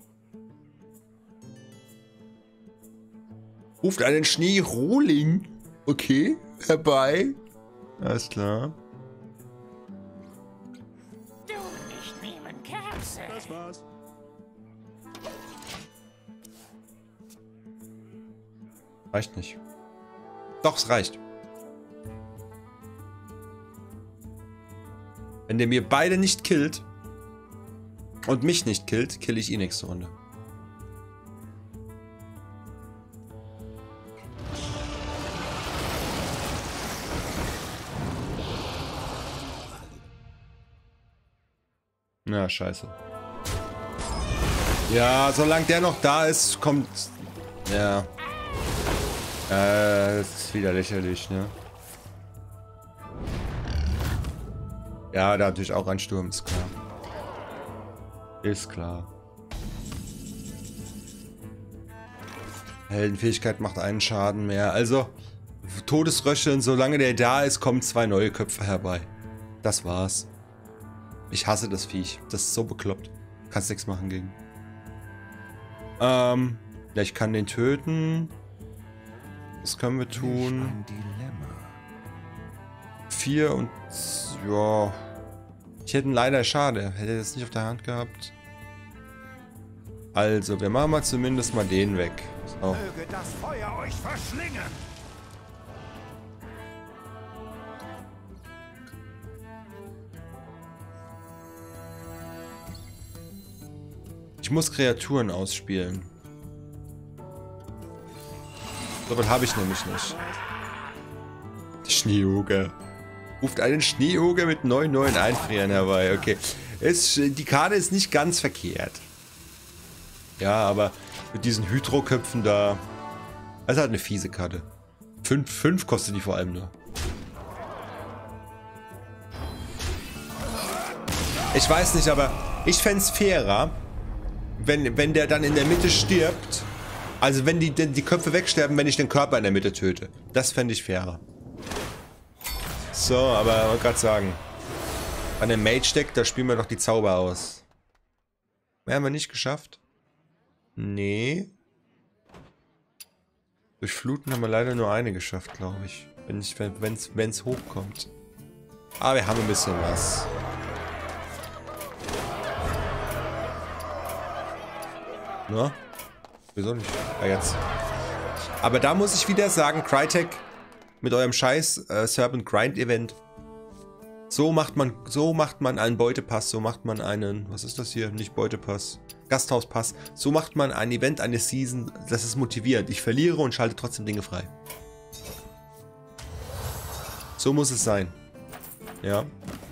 Ruft einen Schneerohling. Okay, herbei. Alles klar. Du nicht nehmen, Kerze. Das war's. Reicht nicht. Doch, es reicht. Wenn der mir beide nicht killt und mich nicht killt, kill ich ihn nächste Runde. Na, scheiße. Ja, solange der noch da ist, kommt... Ja. Das ist wieder lächerlich, ne? Ja, da natürlich auch ein Sturm, ist klar. Ist klar. Heldenfähigkeit macht einen Schaden mehr. Also, Todesröcheln, solange der da ist, kommen 2 neue Köpfe herbei. Das war's. Ich hasse das Viech. Das ist so bekloppt. Kannst nichts machen gegen. Ja, ich kann den töten. Was können wir tun? Ein Dilemma. 4 und... Ja... Ich hätte ihn leider schade. Hätte das nicht auf der Hand gehabt. Also, wir machen mal zumindest mal den weg. So. Möge das Feuer euch verschlingen. Ich muss Kreaturen ausspielen. So was habe ich nämlich nicht. Schneeoger. Ruft einen Schneeoger mit 9/9 Einfrieren herbei. Okay. Die Karte ist nicht ganz verkehrt. Ja, aber mit diesen Hydro-Köpfen da... Das ist halt eine fiese Karte. 5 kostet die vor allem nur. Ich weiß nicht, aber ich fände es fairer, wenn der dann in der Mitte stirbt. Also wenn die Köpfe wegsterben, wenn ich den Körper in der Mitte töte. Das fände ich fairer. So, aber ich wollte gerade sagen, an dem Mage-Deck, da spielen wir doch die Zauber aus. Mehr haben wir nicht geschafft. Nee. Durch Fluten haben wir leider nur eine geschafft, glaube ich. Wenn es hochkommt. Aber wir haben ein bisschen was. Na? Wieso nicht? Ah, jetzt. Aber da muss ich wieder sagen, Crytek mit eurem scheiß Serpent Grind Event. So macht man einen Beutepass, so macht man einen, was ist das hier? Nicht Beutepass, Gasthauspass. So macht man ein Event, eine Season, das ist motivierend. Ich verliere und schalte trotzdem Dinge frei. So muss es sein. Ja.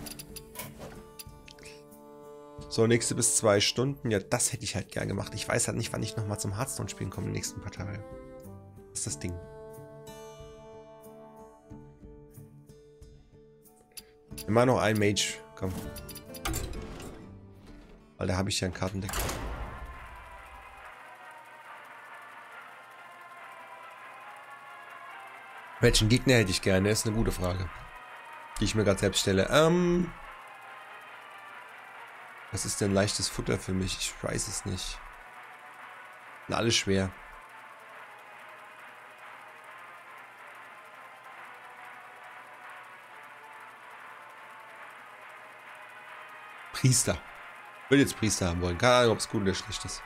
So, nächste bis 2 Stunden. Ja, das hätte ich halt gern gemacht. Ich weiß halt nicht, wann ich nochmal zum Hearthstone spielen komme in den nächsten paar Tagen. Was ist das Ding? Immer noch ein Mage. Komm. Weil da habe ich ja ein Kartendeck. Welchen Gegner hätte ich gerne? Das ist eine gute Frage. Die ich mir gerade selbst stelle. Was ist denn leichtes Futter für mich? Ich weiß es nicht. Na, alles schwer. Priester. Ich würde jetzt Priester haben wollen. Keine Ahnung, ob es gut oder schlecht ist.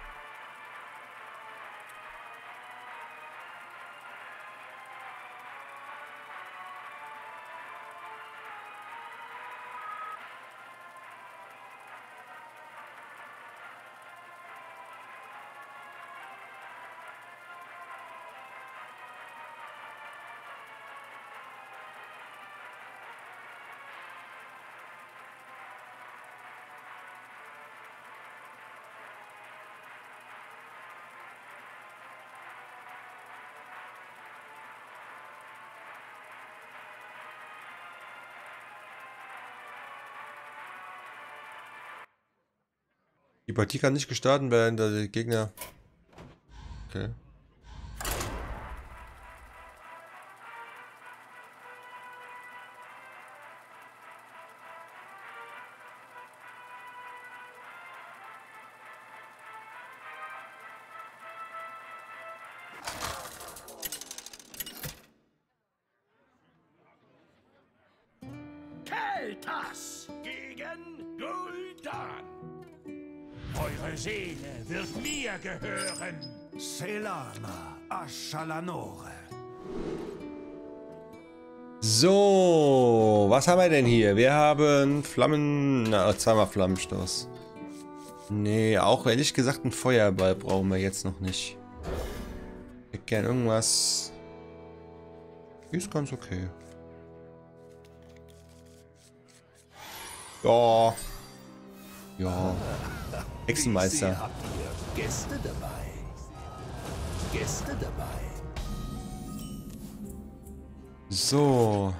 Die Partie kann nicht gestartet werden, da der Gegner... Okay. Keltas gegen Gul'dan. Eure Seele wird mir gehören. Selama Ashalanore. So, was haben wir denn hier? Wir haben Flammen... Na, zweimal Flammenstoß. Nee, auch ehrlich gesagt ein Feuerball brauchen wir jetzt noch nicht. Ich hätte gern irgendwas... Ist ganz okay. Ja. Ja. Hexenmeister. Habt ihr Gäste dabei? Gäste dabei? So.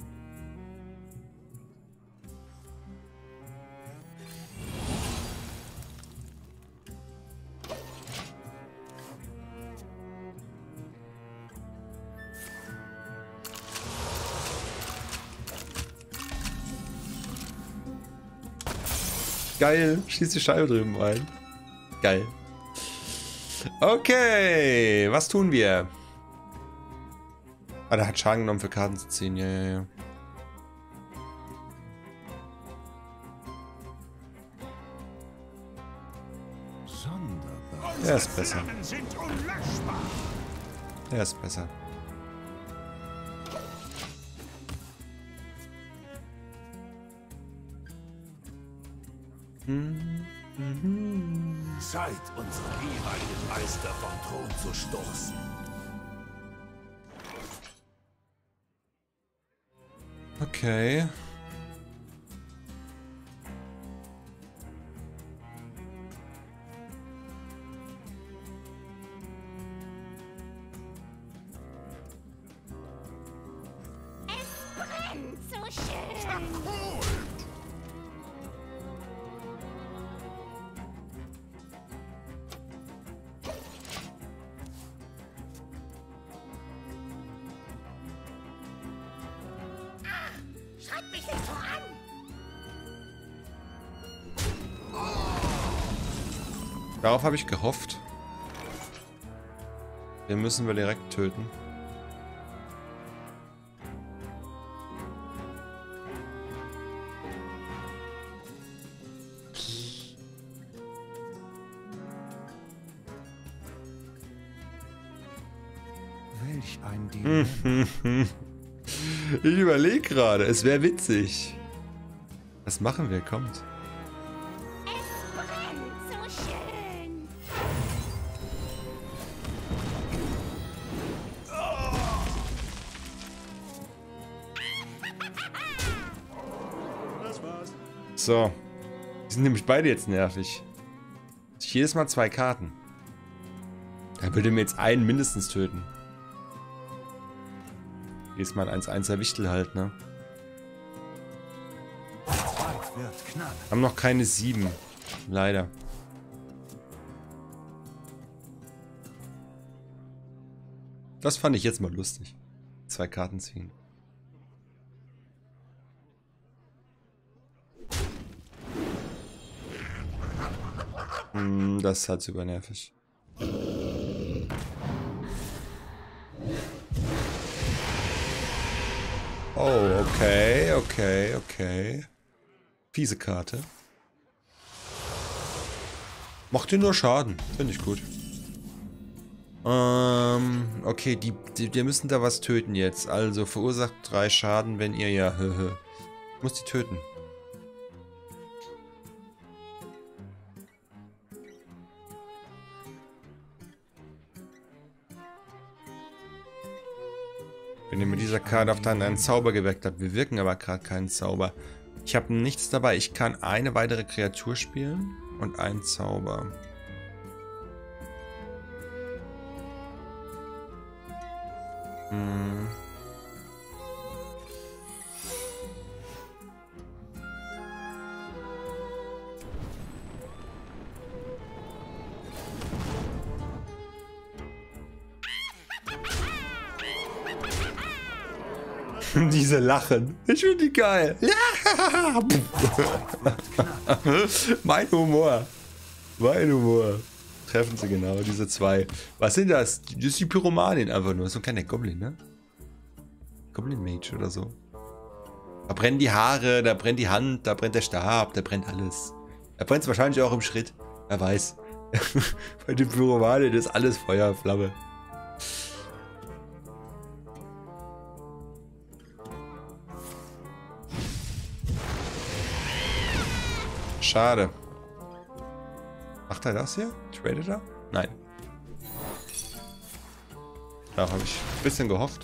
Geil, schießt die Scheibe drüben rein. Geil. Okay, was tun wir? Ah, der hat Schaden genommen für Karten zu ziehen. Ja, ja, ja. Sonderbar. Er ist besser. Flammen sind unlöschbar. Er ist besser. Zeit, unseren ehemaligen Meister vom Thron zu stoßen. Okay. schön, so schön. Schreib mich nicht so an. Darauf habe ich gehofft. Den müssen wir direkt töten. Welch ein Dilemma. Ich überlege gerade, es wäre witzig. Was machen wir? Kommt. Es brennt, so schön. Das war's. So. Die sind nämlich beide jetzt nervig. Jedes Mal 2 Karten. Da würde mir jetzt einen mindestens töten. Jedes Mal ein 1-1er Wichtel halt, ne? Zeit wird knallen. Haben noch keine 7. Leider. Das fand ich jetzt mal lustig. 2 Karten ziehen. Das ist halt super nervig. Oh, okay. Fiese Karte. Macht dir nur Schaden. Finde ich gut. Okay, die müssen da was töten jetzt. Also verursacht 3 Schaden, wenn ihr ja... Ich muss die töten. Wenn ihr mit dieser Karte auf dann einen Zauber gewirkt habt. Wir wirken aber gerade keinen Zauber. Ich habe nichts dabei. Ich kann eine weitere Kreatur spielen und einen Zauber. Diese Lachen. Ich finde die geil. Mein Humor. Treffen sie genau, diese 2. Was sind das? Das ist die Pyromanin einfach nur. So ein kleiner Goblin, ne? Goblin Mage oder so. Da brennen die Haare, da brennt die Hand, da brennt der Stab, da brennt alles. Da brennt es wahrscheinlich auch im Schritt. Wer weiß. Bei den Pyromanin ist alles Feuerflamme. Schade. Macht er das hier? Tradet er? Nein. Da habe ich ein bisschen gehofft.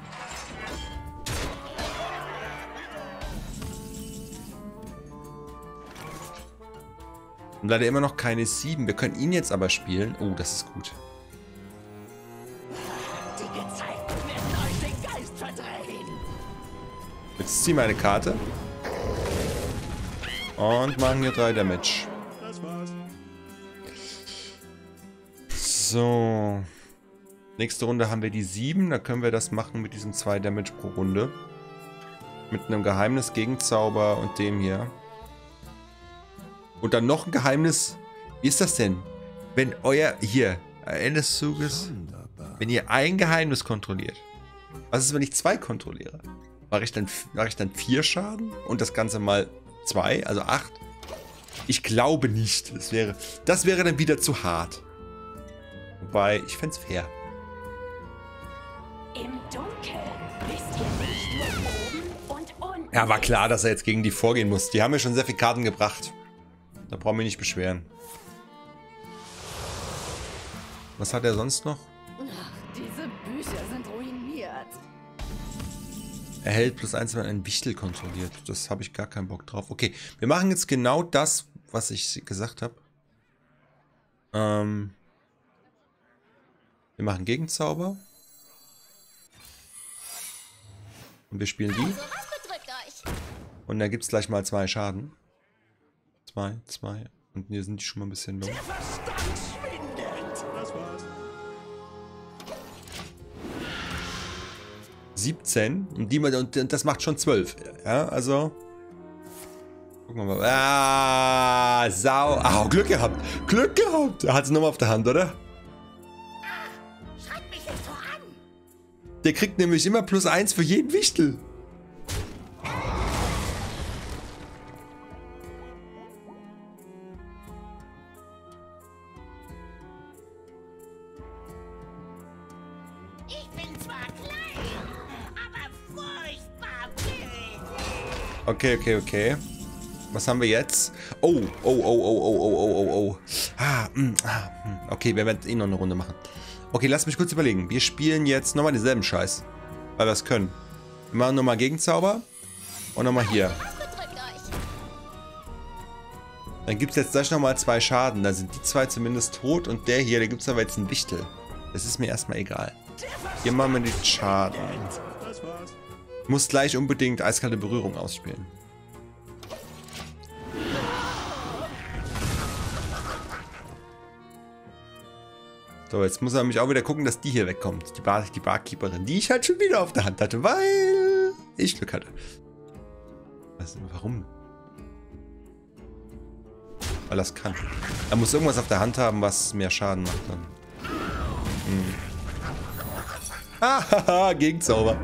Und leider immer noch keine 7. Wir können ihn jetzt aber spielen. Oh, das ist gut. Die Gezeiten werden euch den Geist verdrehen. Jetzt ziehen wir eine Karte. Und machen hier 3 Damage. Das war's. So. Nächste Runde haben wir die 7. Da können wir das machen mit diesen 2 Damage pro Runde. Mit einem Geheimnis, Gegenzauber und dem hier. Und dann noch ein Geheimnis. Wie ist das denn? Wenn euer... Hier. Ende des Zuges. Wunderbar. Wenn ihr ein Geheimnis kontrolliert. Was ist, wenn ich 2 kontrolliere? Mache ich dann 4 Schaden? Und das Ganze mal 2, also 8? Ich glaube nicht. Das wäre dann wieder zu hart. Wobei, ich fände es fair. Im Dunkeln wisst ihr nicht nur oben und unten. Ja, war klar, dass er jetzt gegen die vorgehen muss. Die haben mir schon sehr viele Karten gebracht. Da brauchen wir nicht beschweren. Was hat er sonst noch? Ach, diese Bücher sind ruiniert. Er hält +1, wenn man einen Wichtel kontrolliert. Das habe ich gar keinen Bock drauf. Okay, wir machen jetzt genau das, was ich gesagt habe. Wir machen Gegenzauber. Und wir spielen die. Also, was Und da gibt es gleich mal 2 Schaden. 2. Und hier sind die schon mal ein bisschen low. Der Verstand schwindet. Das war's. 17. Und das macht schon 12. Ja, also. Gucken wir mal. Ah, Sau. Ah, Glück gehabt. Glück gehabt. Er hat es nochmal auf der Hand, oder? Schreibt mich nicht so an! Der kriegt nämlich immer +1 für jeden Wichtel. Ich bin zwar klein, aber furchtbar böse. Okay. Was haben wir jetzt? Oh. Okay, wir werden eh noch eine Runde machen. Okay, lass mich kurz überlegen. Wir spielen jetzt nochmal denselben Scheiß. Weil wir es können. Wir machen nochmal Gegenzauber. Und nochmal hier. Drückt euch! Dann gibt es jetzt gleich nochmal 2 Schaden. Dann sind die 2 zumindest tot. Und der hier, da gibt es aber jetzt einen Wichtel. Das ist mir erstmal egal. Hier machen wir den Schaden. Das war's. Ich muss gleich unbedingt eiskalte Berührung ausspielen. So, jetzt muss er nämlich auch wieder gucken, dass die hier wegkommt. Die Barkeeperin, die ich halt schon wieder auf der Hand hatte, weil ich Glück hatte. Warum? Weil das kann. Er muss irgendwas auf der Hand haben, was mehr Schaden macht dann. Hahaha, Gegenzauber.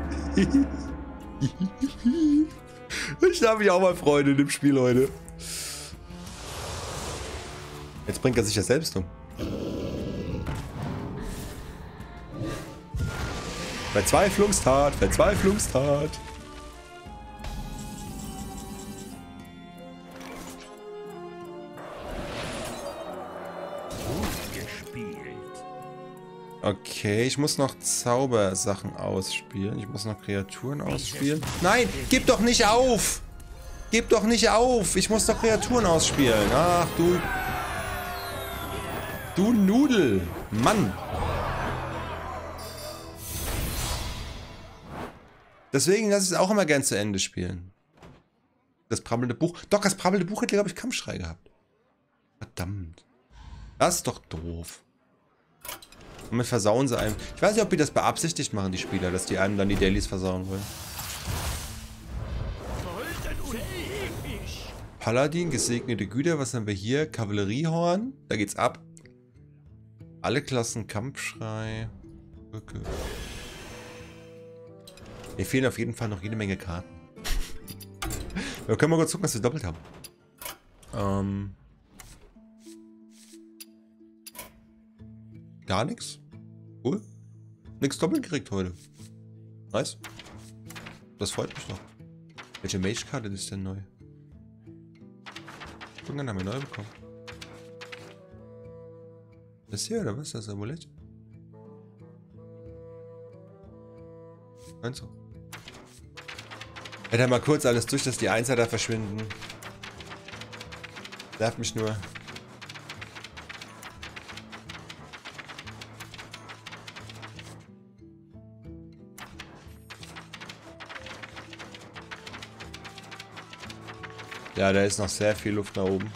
Ich darf mich auch mal freuen in dem Spiel heute. Jetzt bringt er sich ja selbst um. Verzweiflungstat. Gut gespielt. Okay, ich muss noch Zaubersachen ausspielen. Ich muss noch Kreaturen ausspielen. Nein, gib doch nicht auf! Gib doch nicht auf! Ich muss doch Kreaturen ausspielen. Ach, du... Du Nudel! Mann! Deswegen lasse ich es auch immer gern zu Ende spielen. Das prabbelnde Buch. Doch, das prabbelnde Buch hätte, glaube ich, Kampfschrei gehabt. Verdammt. Das ist doch doof. Damit versauen sie einem. Ich weiß nicht, ob die das beabsichtigt machen, die Spieler, dass die einem dann die Dailies versauen wollen. Paladin, gesegnete Güter. Was haben wir hier? Kavalleriehorn. Da geht's ab. Alle Klassen, Kampfschrei. Okay. Mir fehlen auf jeden Fall noch jede Menge Karten. Wir können mal kurz gucken, was wir doppelt haben. Gar nichts. Cool. Nichts doppelt gekriegt heute. Nice. Das freut mich doch. Welche Mage-Karte ist denn neu? Irgendwann haben wir neu bekommen. Das hier, oder was? Das Amulett? Meinst du? Hätte mal kurz alles durch, dass die Einser da verschwinden. Nervt mich nur. Ja, da ist noch sehr viel Luft nach oben.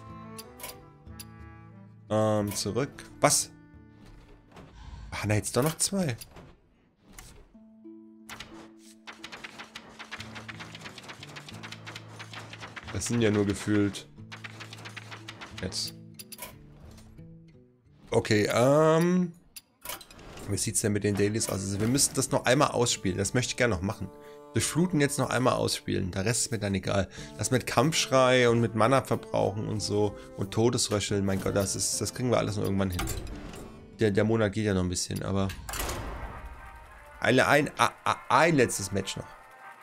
Zurück. Was? Ach, da jetzt doch noch 2. Das sind ja nur gefühlt. Jetzt. Okay, wie sieht's denn mit den Dailies aus? Also wir müssen das noch einmal ausspielen. Das möchte ich gerne noch machen. Durchfluten jetzt noch einmal ausspielen. Der Rest ist mir dann egal. Das mit Kampfschrei und mit Mana verbrauchen und so und Todesröcheln, mein Gott, das kriegen wir alles noch irgendwann hin. Der Monat geht ja noch ein bisschen, aber ein letztes Match noch.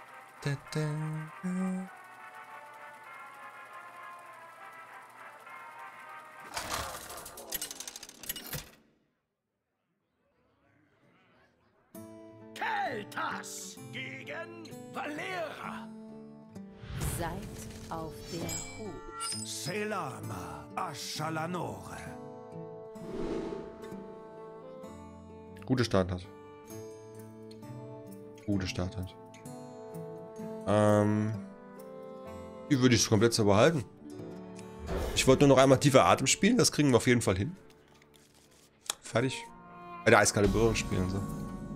Keltas gegen Valera. Seid auf der Hut. Selama Ashalanore. Gute Start hat. Die würde ich komplett so behalten. Ich wollte nur noch einmal tiefer Atem spielen, das kriegen wir auf jeden Fall hin. Fertig. Bei der eiskalte Berührung spielen so.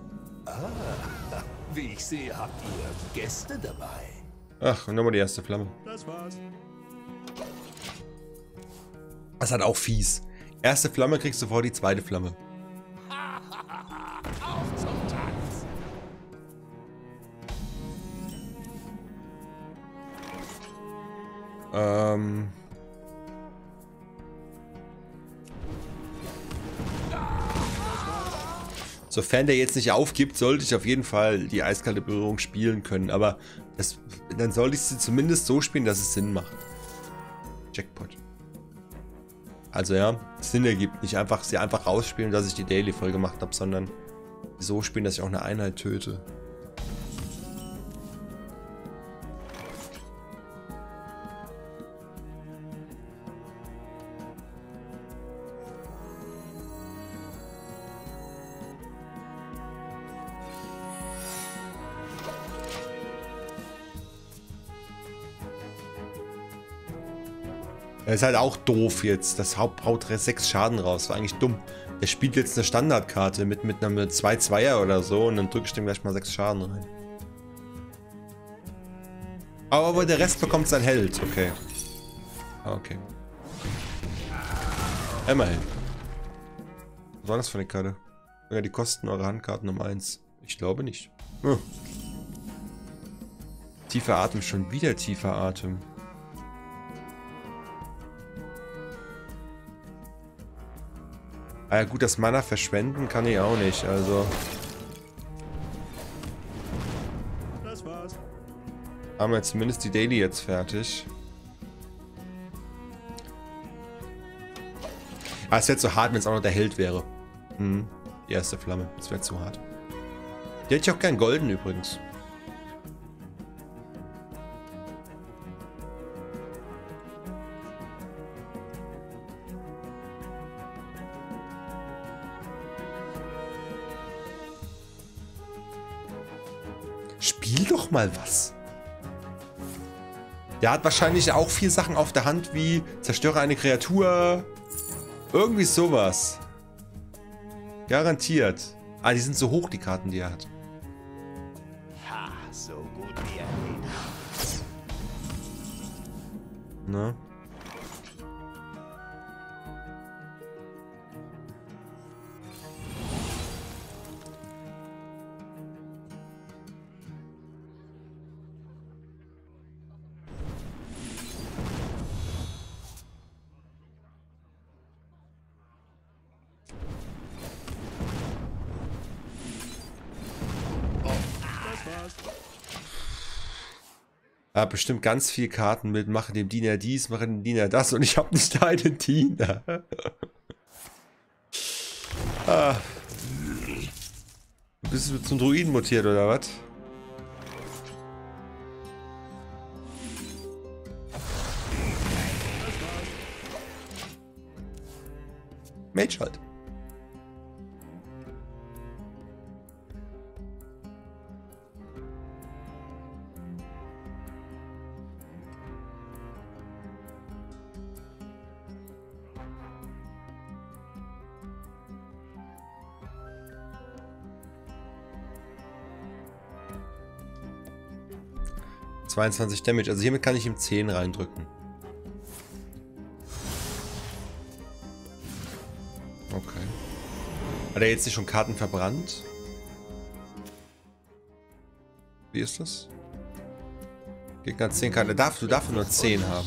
Wie ich sehe, habt ihr Gäste dabei. Ach, und nochmal die erste Flamme. Das war's. Das hat auch fies. Erste Flamme kriegst du vor die zweite Flamme. Auf zum Tanz. Sofern der jetzt nicht aufgibt, sollte ich auf jeden Fall die eiskalte Berührung spielen können. Aber dann sollte ich sie zumindest so spielen, dass es Sinn macht. Jackpot. Also ja, Sinn ergibt. Nicht einfach sie einfach rausspielen, dass ich die Daily voll gemacht habe, sondern so spielen, dass ich auch eine Einheit töte. Das ist halt auch doof jetzt. Das haut 6 Schaden raus. War eigentlich dumm. Der spielt jetzt eine Standardkarte mit einer 2-2er oder so und dann drücke ich dem gleich mal 6 Schaden rein. Aber der Rest bekommt sein Held. Okay. Okay. Immerhin. Was war das für eine Karte? Ja, die kosten eure Handkarten um 1. Ich glaube nicht. Hm. Tiefer Atem, schon wieder tiefer Atem. Ah ja gut, das Mana verschwenden kann ich auch nicht, also. Das war's. Haben wir zumindest die Daily jetzt fertig. Ah, es wäre zu hart, wenn es auch noch der Held wäre. Hm, die erste Flamme. Das wäre zu hart. Die hätte ich auch gern golden übrigens. Spiel doch mal was. Der hat wahrscheinlich auch viel Sachen auf der Hand wie zerstöre eine Kreatur. Irgendwie sowas. Garantiert. Ah, die sind so hoch, die Karten, die er hat. Ha, so gut wie er Ne? Ja, bestimmt ganz viele Karten mit, mache dem Diener dies, mache dem Diener das und ich habe nicht einen Diener. Ah. Bist du zum Druiden mutiert oder was? Mage halt. ...22 Damage. Also hiermit kann ich ihm 10 reindrücken. Okay. Hat er jetzt nicht schon Karten verbrannt? Wie ist das? Gegner 10 Karten. Du darfst nur 10 haben.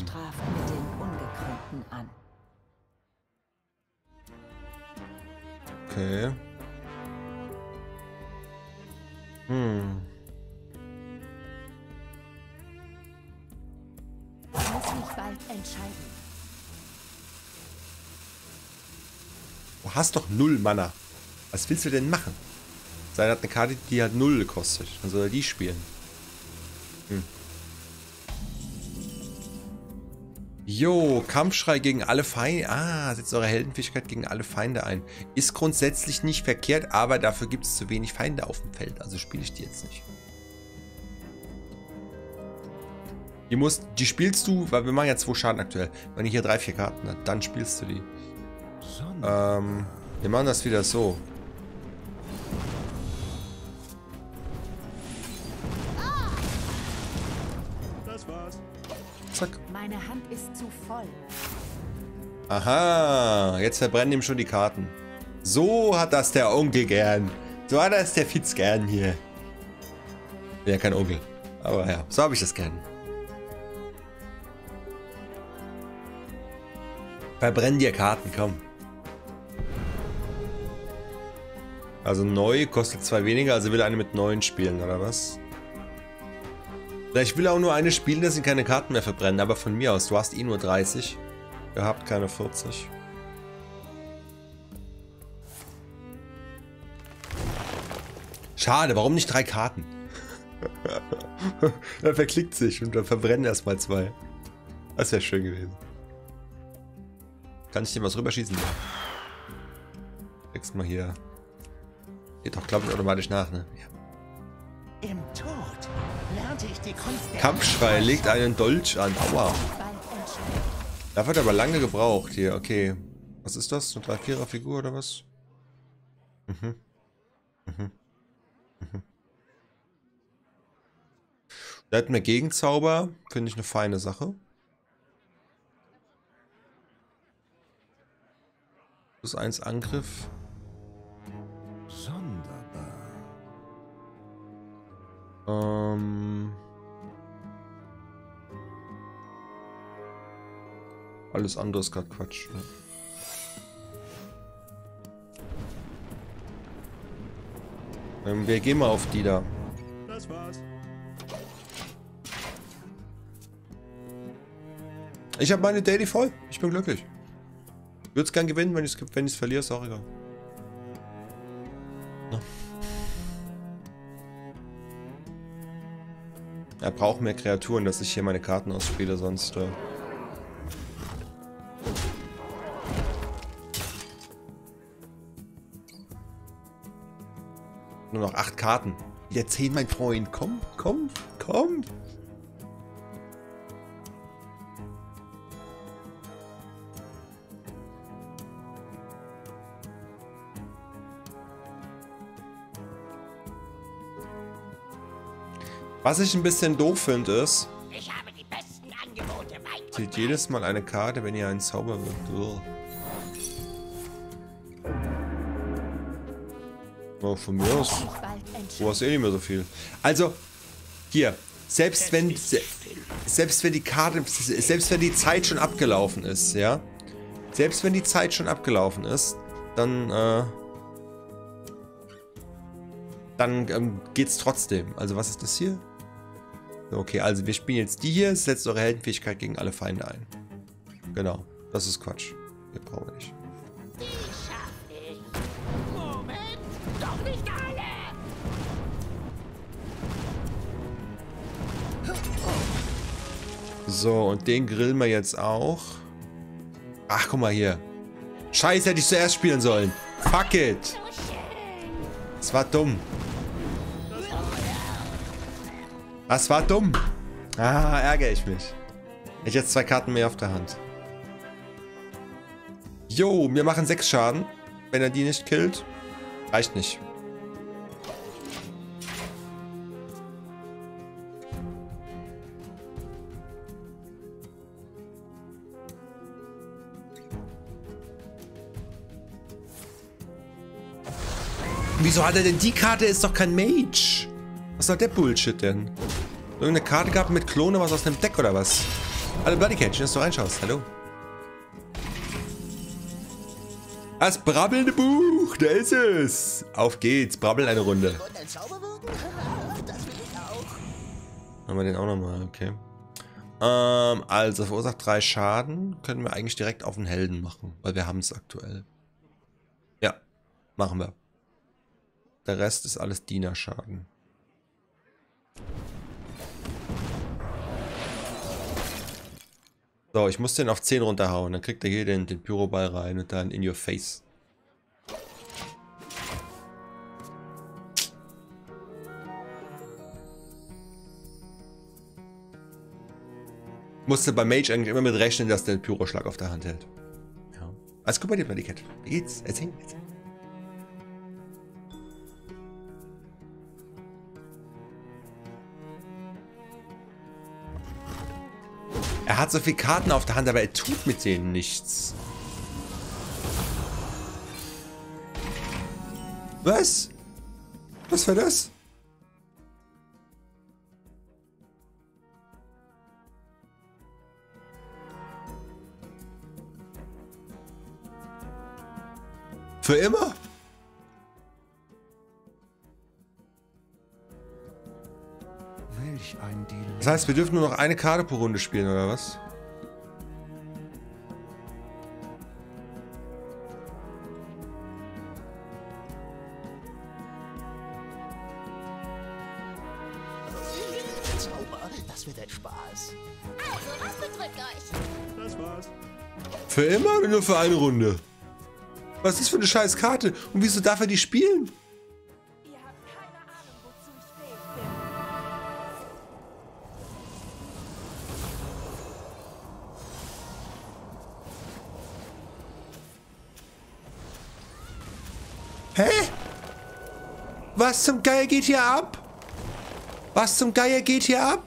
Okay. Hm. Bald entscheiden. Du hast doch 0 Mana. Was willst du denn machen? Seine hat eine Karte, die halt 0 kostet. Dann soll er die spielen. Hm. Jo, Kampfschrei gegen alle Feinde. Ah, setzt eure Heldenfähigkeit gegen alle Feinde ein. Ist grundsätzlich nicht verkehrt, aber dafür gibt es zu wenig Feinde auf dem Feld. Also spiele ich die jetzt nicht. Die spielst du, weil wir machen ja 2 Schaden aktuell. Wenn ich hier 3, 4 Karten habe, dann spielst du die. Wir machen das wieder so. Das war's. Zack. Meine Hand ist zu voll. Aha, jetzt verbrennen ihm schon die Karten. So hat das der Onkel gern. So hat das der Fitz gern hier. Bin ja kein Onkel. Aber ja, so habe ich das gern. Verbrennen dir Karten, komm. Also neu kostet 2 weniger, also will er eine mit 9 spielen, oder was? Vielleicht will er auch nur eine spielen, dass ihn keine Karten mehr verbrennen, aber von mir aus, du hast eh nur 30. Ihr habt keine 40. Schade, warum nicht 3 Karten? Er verklickt sich und dann verbrennen erstmal 2. Das wäre schön gewesen. Kann ich dir was rüberschießen? Kriegst mal hier. Geht doch, glaube ich, automatisch nach, ne? Ja. Im Tod lernte ich die Kunst der Kampfschrei legt einen Dolch an. Aua. Da wird aber lange gebraucht hier. Okay. Was ist das? Eine 3-4er Figur oder was? Da hat mir Gegenzauber. Finde ich eine feine Sache. Plus 1 Angriff. Sonderbar. Alles andere ist gerade Quatsch. Ne? Wir gehen mal auf die da. Das war's. Ich habe meine Daily voll. Ich bin glücklich. Würde es gern gewinnen, wenn ich es verliere, ist auch egal. No. Er braucht mehr Kreaturen, dass ich hier meine Karten ausspiele, sonst... Nur noch 8 Karten. Wieder 10, mein Freund. Komm, komm, komm. Was ich ein bisschen doof finde, ist... Ich habe die besten Angebote weit. Zieht jedes Mal eine Karte, wenn ihr einen Zauber wirkt. Ugh. Oh, von mir aus. Du hast eh nicht mehr so viel. Also, hier. Selbst wenn die Karte, selbst wenn die Zeit schon abgelaufen ist, ja. Selbst wenn die Zeit schon abgelaufen ist, dann geht's trotzdem. Also, was ist das hier? Okay, also wir spielen jetzt die hier. Setzt eure Heldenfähigkeit gegen alle Feinde ein. Genau. Das ist Quatsch. Wir brauchen wir nicht. Die schaff ich. Moment, doch nicht alle. So, und den grillen wir jetzt auch. Ach, guck mal hier. Scheiße, hätte ich zuerst spielen sollen. Fuck it. Das war dumm. Das war dumm. Ah, ärgere ich mich. Ich jetzt 2 Karten mehr auf der Hand. Jo, wir machen 6 Schaden. Wenn er die nicht killt. Reicht nicht. Wieso hat er denn die Karte? Ist doch kein Mage. Was soll der Bullshit denn? Irgendeine Karte gehabt mit Klone, was aus dem Deck oder was? Hallo Bloody Cage, dass du reinschaust. Hallo. Das brabbelnde Buch, da ist es. Auf geht's, brabbel eine Runde. Und ein Zauberbogen? Das will ich auch. Haben wir den auch nochmal, okay. Also verursacht 3 Schaden. Können wir eigentlich direkt auf den Helden machen, weil wir haben es aktuell. Ja, machen wir. Der Rest ist alles Dienerschaden. So, ich muss den auf 10 runterhauen. Dann kriegt er hier den Pyroball rein und dann in your face. Musste bei Mage eigentlich immer mit rechnen, dass der einen Pyroschlag auf der Hand hält. Ja. Also guck mal dir mal die Kette. Wie geht's? Erzähl. Er hat so viele Karten auf der Hand, aber er tut mit denen nichts. Was? Was war das? Für immer? Welch ein Deal. Das heißt, wir dürfen nur noch eine Karte pro Runde spielen, oder was? Zauber, das wird ein Spaß. Also, was bedrückt euch? Das war's. Für immer oder nur für eine Runde? Was ist das für eine scheiß Karte? Und wieso darf er die spielen? Ihr habt keine Ahnung, wozu ich fähig bin. Hä? Was zum Geier geht hier ab? Was zum Geier geht hier ab?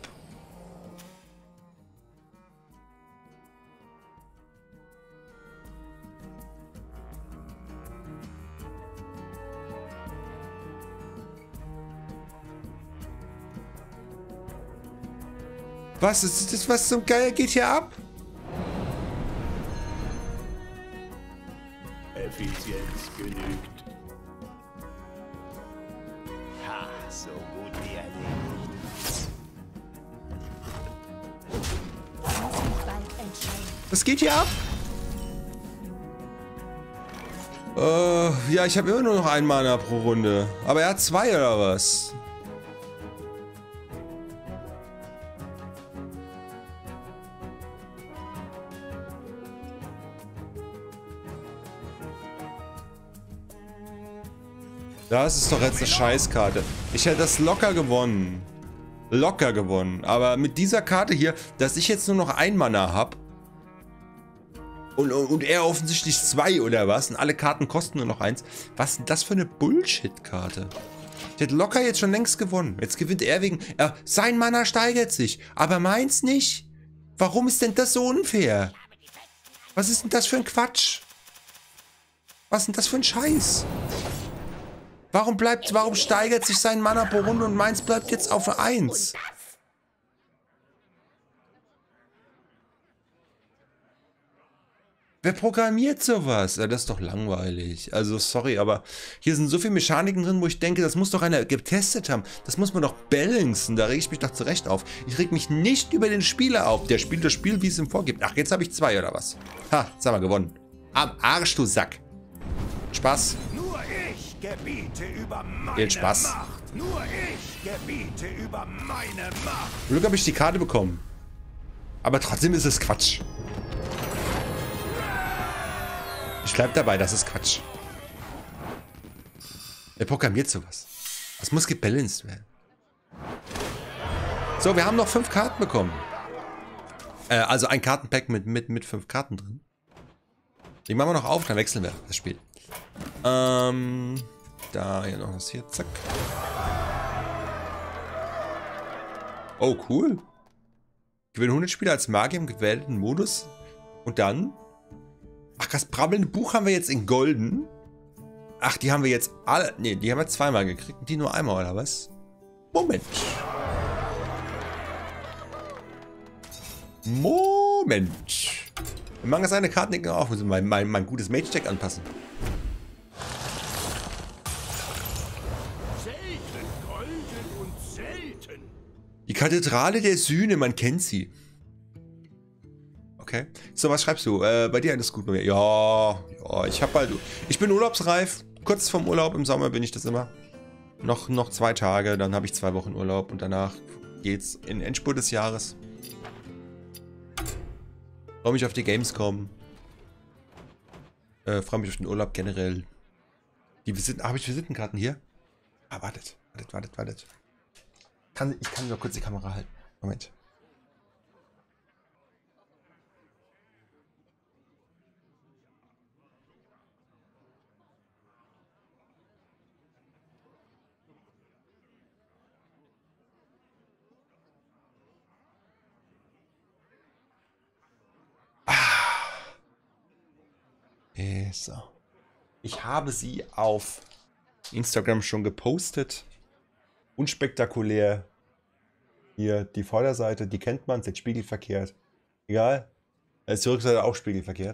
Was ist das? Was zum Geier geht hier ab? Effizienz genügt. Ha, so gut wie erledigt. Bald entscheiden. Was geht hier ab? Ja, ich habe immer nur noch einen Mana pro Runde. Aber er hat 2 oder was? Das ist doch jetzt eine Scheißkarte. Ich hätte das locker gewonnen. Locker gewonnen. Aber mit dieser Karte hier, dass ich jetzt nur noch ein Mana habe. Und er offensichtlich 2 oder was. Und alle Karten kosten nur noch 1. Was ist denn das für eine Bullshit-Karte? Ich hätte locker jetzt schon längst gewonnen. Jetzt gewinnt er wegen... sein Mana steigert sich. Aber meins nicht. Warum ist denn das so unfair? Was ist denn das für ein Quatsch? Was ist denn das für ein Scheiß? Warum steigert sich sein Mana pro Runde und meins bleibt jetzt auf 1? Wer programmiert sowas? Ja, das ist doch langweilig. Also sorry, aber hier sind so viele Mechaniken drin, wo ich denke, das muss doch einer getestet haben. Das muss man doch balancen. Da rege ich mich doch zurecht auf. Ich reg mich nicht über den Spieler auf. Der spielt das Spiel, wie es ihm vorgibt. Ach, jetzt habe ich 2 oder was? Ha, jetzt haben wir gewonnen. Am Arsch, du Sack. Spaß. Nur ich gebiete über meine Viel Spaß. Macht. Nur ich gebiete über meine Macht. Glück habe ich die Karte bekommen. Aber trotzdem ist es Quatsch. Ich bleib dabei, das ist Quatsch. Wer programmiert sowas? Das muss gebalanced werden. So, wir haben noch 5 Karten bekommen. Also ein Kartenpack mit 5 Karten drin. Die machen wir noch auf, dann wechseln wir das Spiel. Da hier noch was hier, zack. Oh, cool. Gewinne 100 Spieler als Magier im gewählten Modus. Und dann... Ach, das brabbelnde Buch haben wir jetzt in golden. Ach, die haben wir jetzt alle... Ne, die haben wir zweimal gekriegt. Und die nur einmal, oder was? Moment. Wir machen jetzt eine Kartendeck noch auf. Müssen mein gutes Mage-Deck anpassen. Selten, golden und selten. Die Kathedrale der Sühne, man kennt sie. Okay. So, was schreibst du? Bei dir alles gut bei mir? Ja, ich bin urlaubsreif. Kurz vorm Urlaub im Sommer bin ich das immer. Noch 2 Tage, dann habe ich 2 Wochen Urlaub und danach geht's in Endspurt des Jahres. Freue mich auf die Gamescom. Freue mich auf den Urlaub generell. Habe ich Visitenkarten hier? Ah, wartet. Ich kann nur kurz die Kamera halten. Moment. So. Ich habe sie auf Instagram schon gepostet. Unspektakulär. Hier die Vorderseite, die kennt man, ist jetzt spiegelverkehrt. Egal. Ist die Rückseite auch spiegelverkehrt.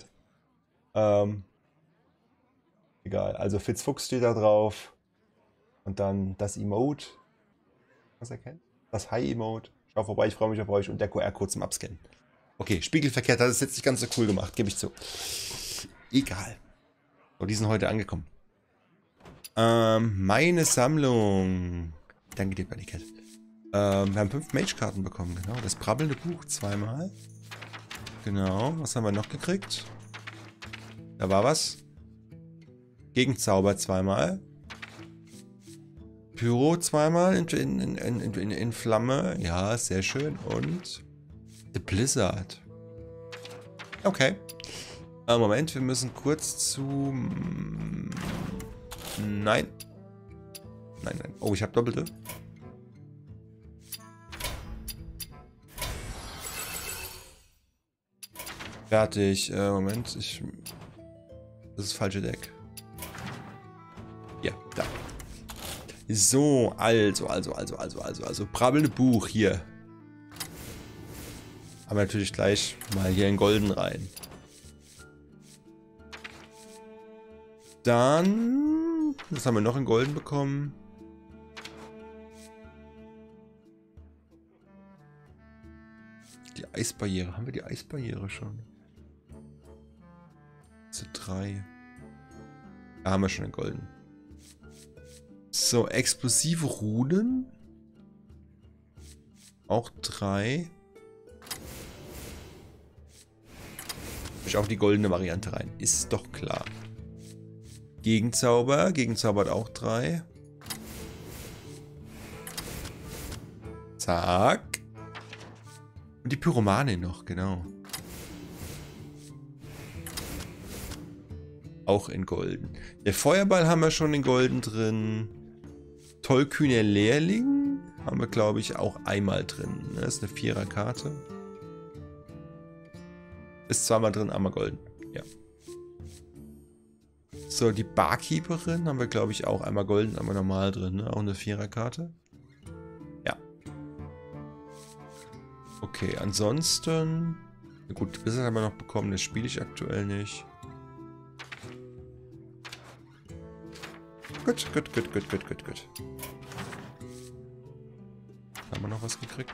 Egal. Also Fitzfuchs steht da drauf. Und dann das Emote. Was erkennt? Das High-Emote. Schau vorbei, ich freue mich auf euch. Und der QR-Code zum Abscannen. Okay, spiegelverkehrt, das ist jetzt nicht ganz so cool gemacht, gebe ich zu. Egal. So, die sind heute angekommen. Meine Sammlung. Danke dir, Buddy Cat. Wir haben 5 Mage-Karten bekommen, genau. Das brabbelnde Buch zweimal. Genau, was haben wir noch gekriegt? Da war was. Gegenzauber zweimal. Pyro zweimal in Flamme. Ja, sehr schön. Und The Blizzard. Okay. Moment, wir müssen kurz zu... Nein. Nein, nein. Oh, ich habe doppelte. Fertig. Moment, das ist das falsche Deck. Ja, da. So, also. Brabbelnde Buch hier. Haben wir natürlich gleich mal hier in Golden rein. Dann, was haben wir noch in Golden bekommen? Die Eisbarriere. Haben wir die Eisbarriere schon? So 3. Da haben wir schon in Golden. So, explosive Runen. Auch 3. Ich auch die goldene Variante rein. Ist doch klar. Gegenzauber. Gegenzauber hat auch 3. Zack. Und die Pyromane noch, genau. Auch in Golden. Der Feuerball haben wir schon in Golden drin. Tollkühner Lehrling haben wir, glaube ich, auch einmal drin. Das ist eine 4er-Karte. Ist zweimal drin, einmal Golden. Ja. So, die Barkeeperin haben wir, glaube ich, auch einmal Golden, einmal normal drin. Ne? Auch eine 4er-Karte. Ja. Okay, ansonsten... Gut, Blizzard haben wir noch bekommen, das spiele ich aktuell nicht. Gut. Haben wir noch was gekriegt?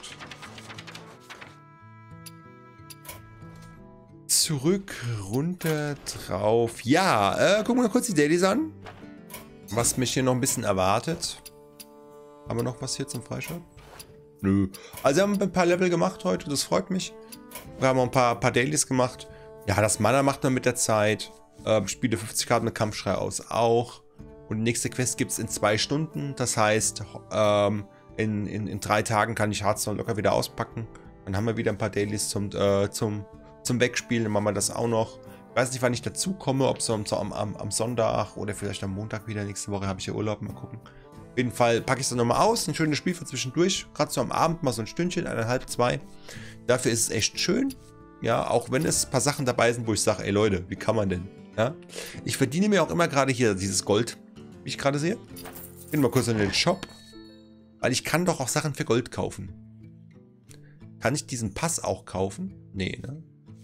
Zurück, runter, drauf. Ja, gucken wir kurz die Dailies an. Was mich hier noch ein bisschen erwartet. Haben wir noch was hier zum Freischalten? Nö. Also wir haben ein paar Level gemacht heute, das freut mich. Wir haben auch ein paar Dailies gemacht. Ja, das Mana macht man mit der Zeit. Spiele 50 Karten mit Kampfschrei aus auch. Und die nächste Quest gibt es in 2 Stunden. Das heißt, in 3 Tagen kann ich Hearthstone locker wieder auspacken. Dann haben wir wieder ein paar Dailies zum Wegspielen. Dann machen wir das auch noch. Ich weiß nicht, wann ich dazu komme. Ob so am Sonntag oder vielleicht am Montag wieder. Nächste Woche habe ich ja Urlaub. Mal gucken. Auf jeden Fall packe ich es dann nochmal aus. Ein schönes Spiel für zwischendurch. Gerade so am Abend mal so ein Stündchen, 1,5, 2. Dafür ist es echt schön. Ja, auch wenn es ein paar Sachen dabei sind, wo ich sage, ey Leute, wie kann man denn? Ja? Ich verdiene mir auch immer gerade hier dieses Gold, wie ich gerade sehe. Gehen wir mal kurz in den Shop. Weil ich kann doch auch Sachen für Gold kaufen. Kann ich diesen Pass auch kaufen? Nee, ne?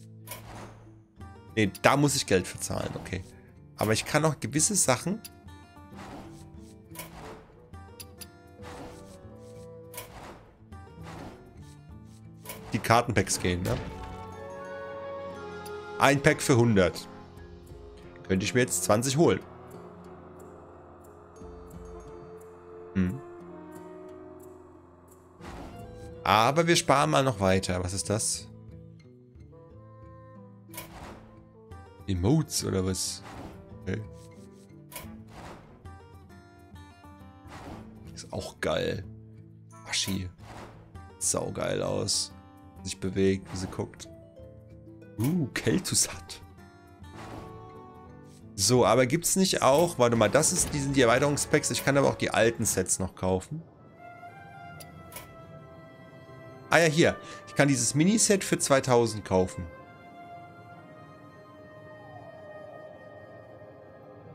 Nee, da muss ich Geld für zahlen, okay. Aber ich kann auch gewisse Sachen... die Kartenpacks gehen, ne? Ein Pack für 100. Könnte ich mir jetzt 20 holen. Aber wir sparen mal noch weiter. Was ist das? Emotes oder was? Okay. Ist auch geil. Aschi. Saugeil aus. Sich bewegt, wie sie guckt. Kel'Thuzad. So, aber gibt es nicht auch... Warte mal, die sind die Erweiterungspacks. Ich kann aber auch die alten Sets noch kaufen. Ah ja, hier. Ich kann dieses Miniset für 2000 kaufen.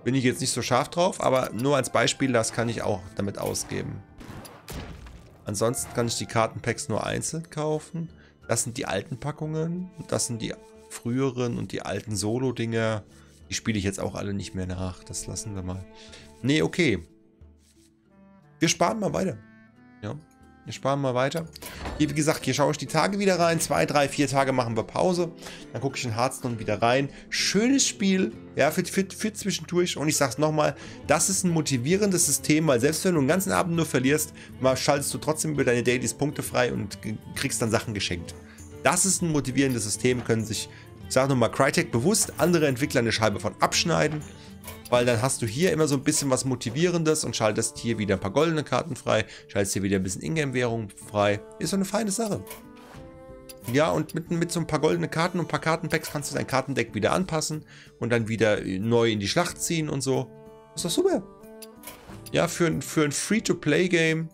Bin ich jetzt nicht so scharf drauf, aber nur als Beispiel, das kann ich auch damit ausgeben. Ansonsten kann ich die Kartenpacks nur einzeln kaufen. Das sind die alten Packungen. Das sind die früheren und die alten Solo-Dinger. Die spiele ich jetzt auch alle nicht mehr nach. Das lassen wir mal. Nee, okay. Wir sparen mal weiter. Ja, wir sparen mal weiter. Hier, wie gesagt, hier schaue ich die Tage wieder rein. 2, 3, 4 Tage machen wir Pause. Dann gucke ich in Hearthstone wieder rein. Schönes Spiel. Ja, für zwischendurch. Und ich sage es nochmal, das ist ein motivierendes System, weil selbst wenn du einen ganzen Abend nur verlierst, mal schaltest du trotzdem über deine Dailies Punkte frei und kriegst dann Sachen geschenkt. Das ist ein motivierendes System, können sich, ich sage nochmal, Crytek bewusst andere Entwickler eine Scheibe von abschneiden, weil dann hast du hier immer so ein bisschen was Motivierendes und schaltest hier wieder ein paar goldene Karten frei, schaltest hier wieder ein bisschen Ingame-Währung frei. Ist so eine feine Sache. Ja, und mit so ein paar goldenen Karten und ein paar Kartenpacks kannst du dein Kartendeck wieder anpassen und dann wieder neu in die Schlacht ziehen und so. Ist doch super. Ja, für ein Free-to-Play-Game,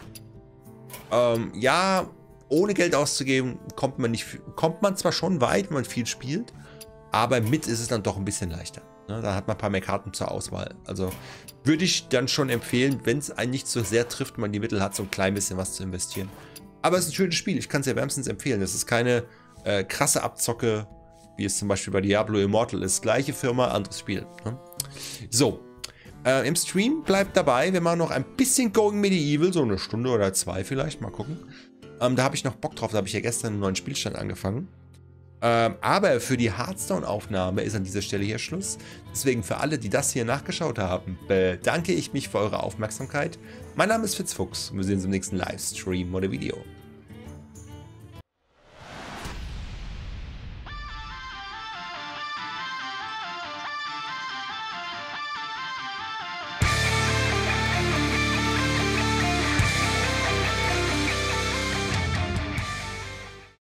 ja, ohne Geld auszugeben, kommt man zwar schon weit, wenn man viel spielt, aber mit ist es dann doch ein bisschen leichter. Ne, da hat man ein paar mehr Karten zur Auswahl. Also würde ich dann schon empfehlen, wenn es einen nicht so sehr trifft, man die Mittel hat, so ein klein bisschen was zu investieren. Aber es ist ein schönes Spiel, ich kann es ja wärmstens empfehlen. Es ist keine krasse Abzocke, wie es zum Beispiel bei Diablo Immortal ist. Gleiche Firma, anderes Spiel. Ne? So, im Stream bleibt dabei, wir machen noch ein bisschen Going Medieval, so eine Stunde oder 2 vielleicht, mal gucken. Da habe ich noch Bock drauf, da habe ich ja gestern einen neuen Spielstand angefangen. Aber für die Hearthstone-Aufnahme ist an dieser Stelle hier Schluss. Deswegen für alle, die das hier nachgeschaut haben, bedanke ich mich für eure Aufmerksamkeit. Mein Name ist Fitzfuchs und wir sehen uns im nächsten Livestream oder Video.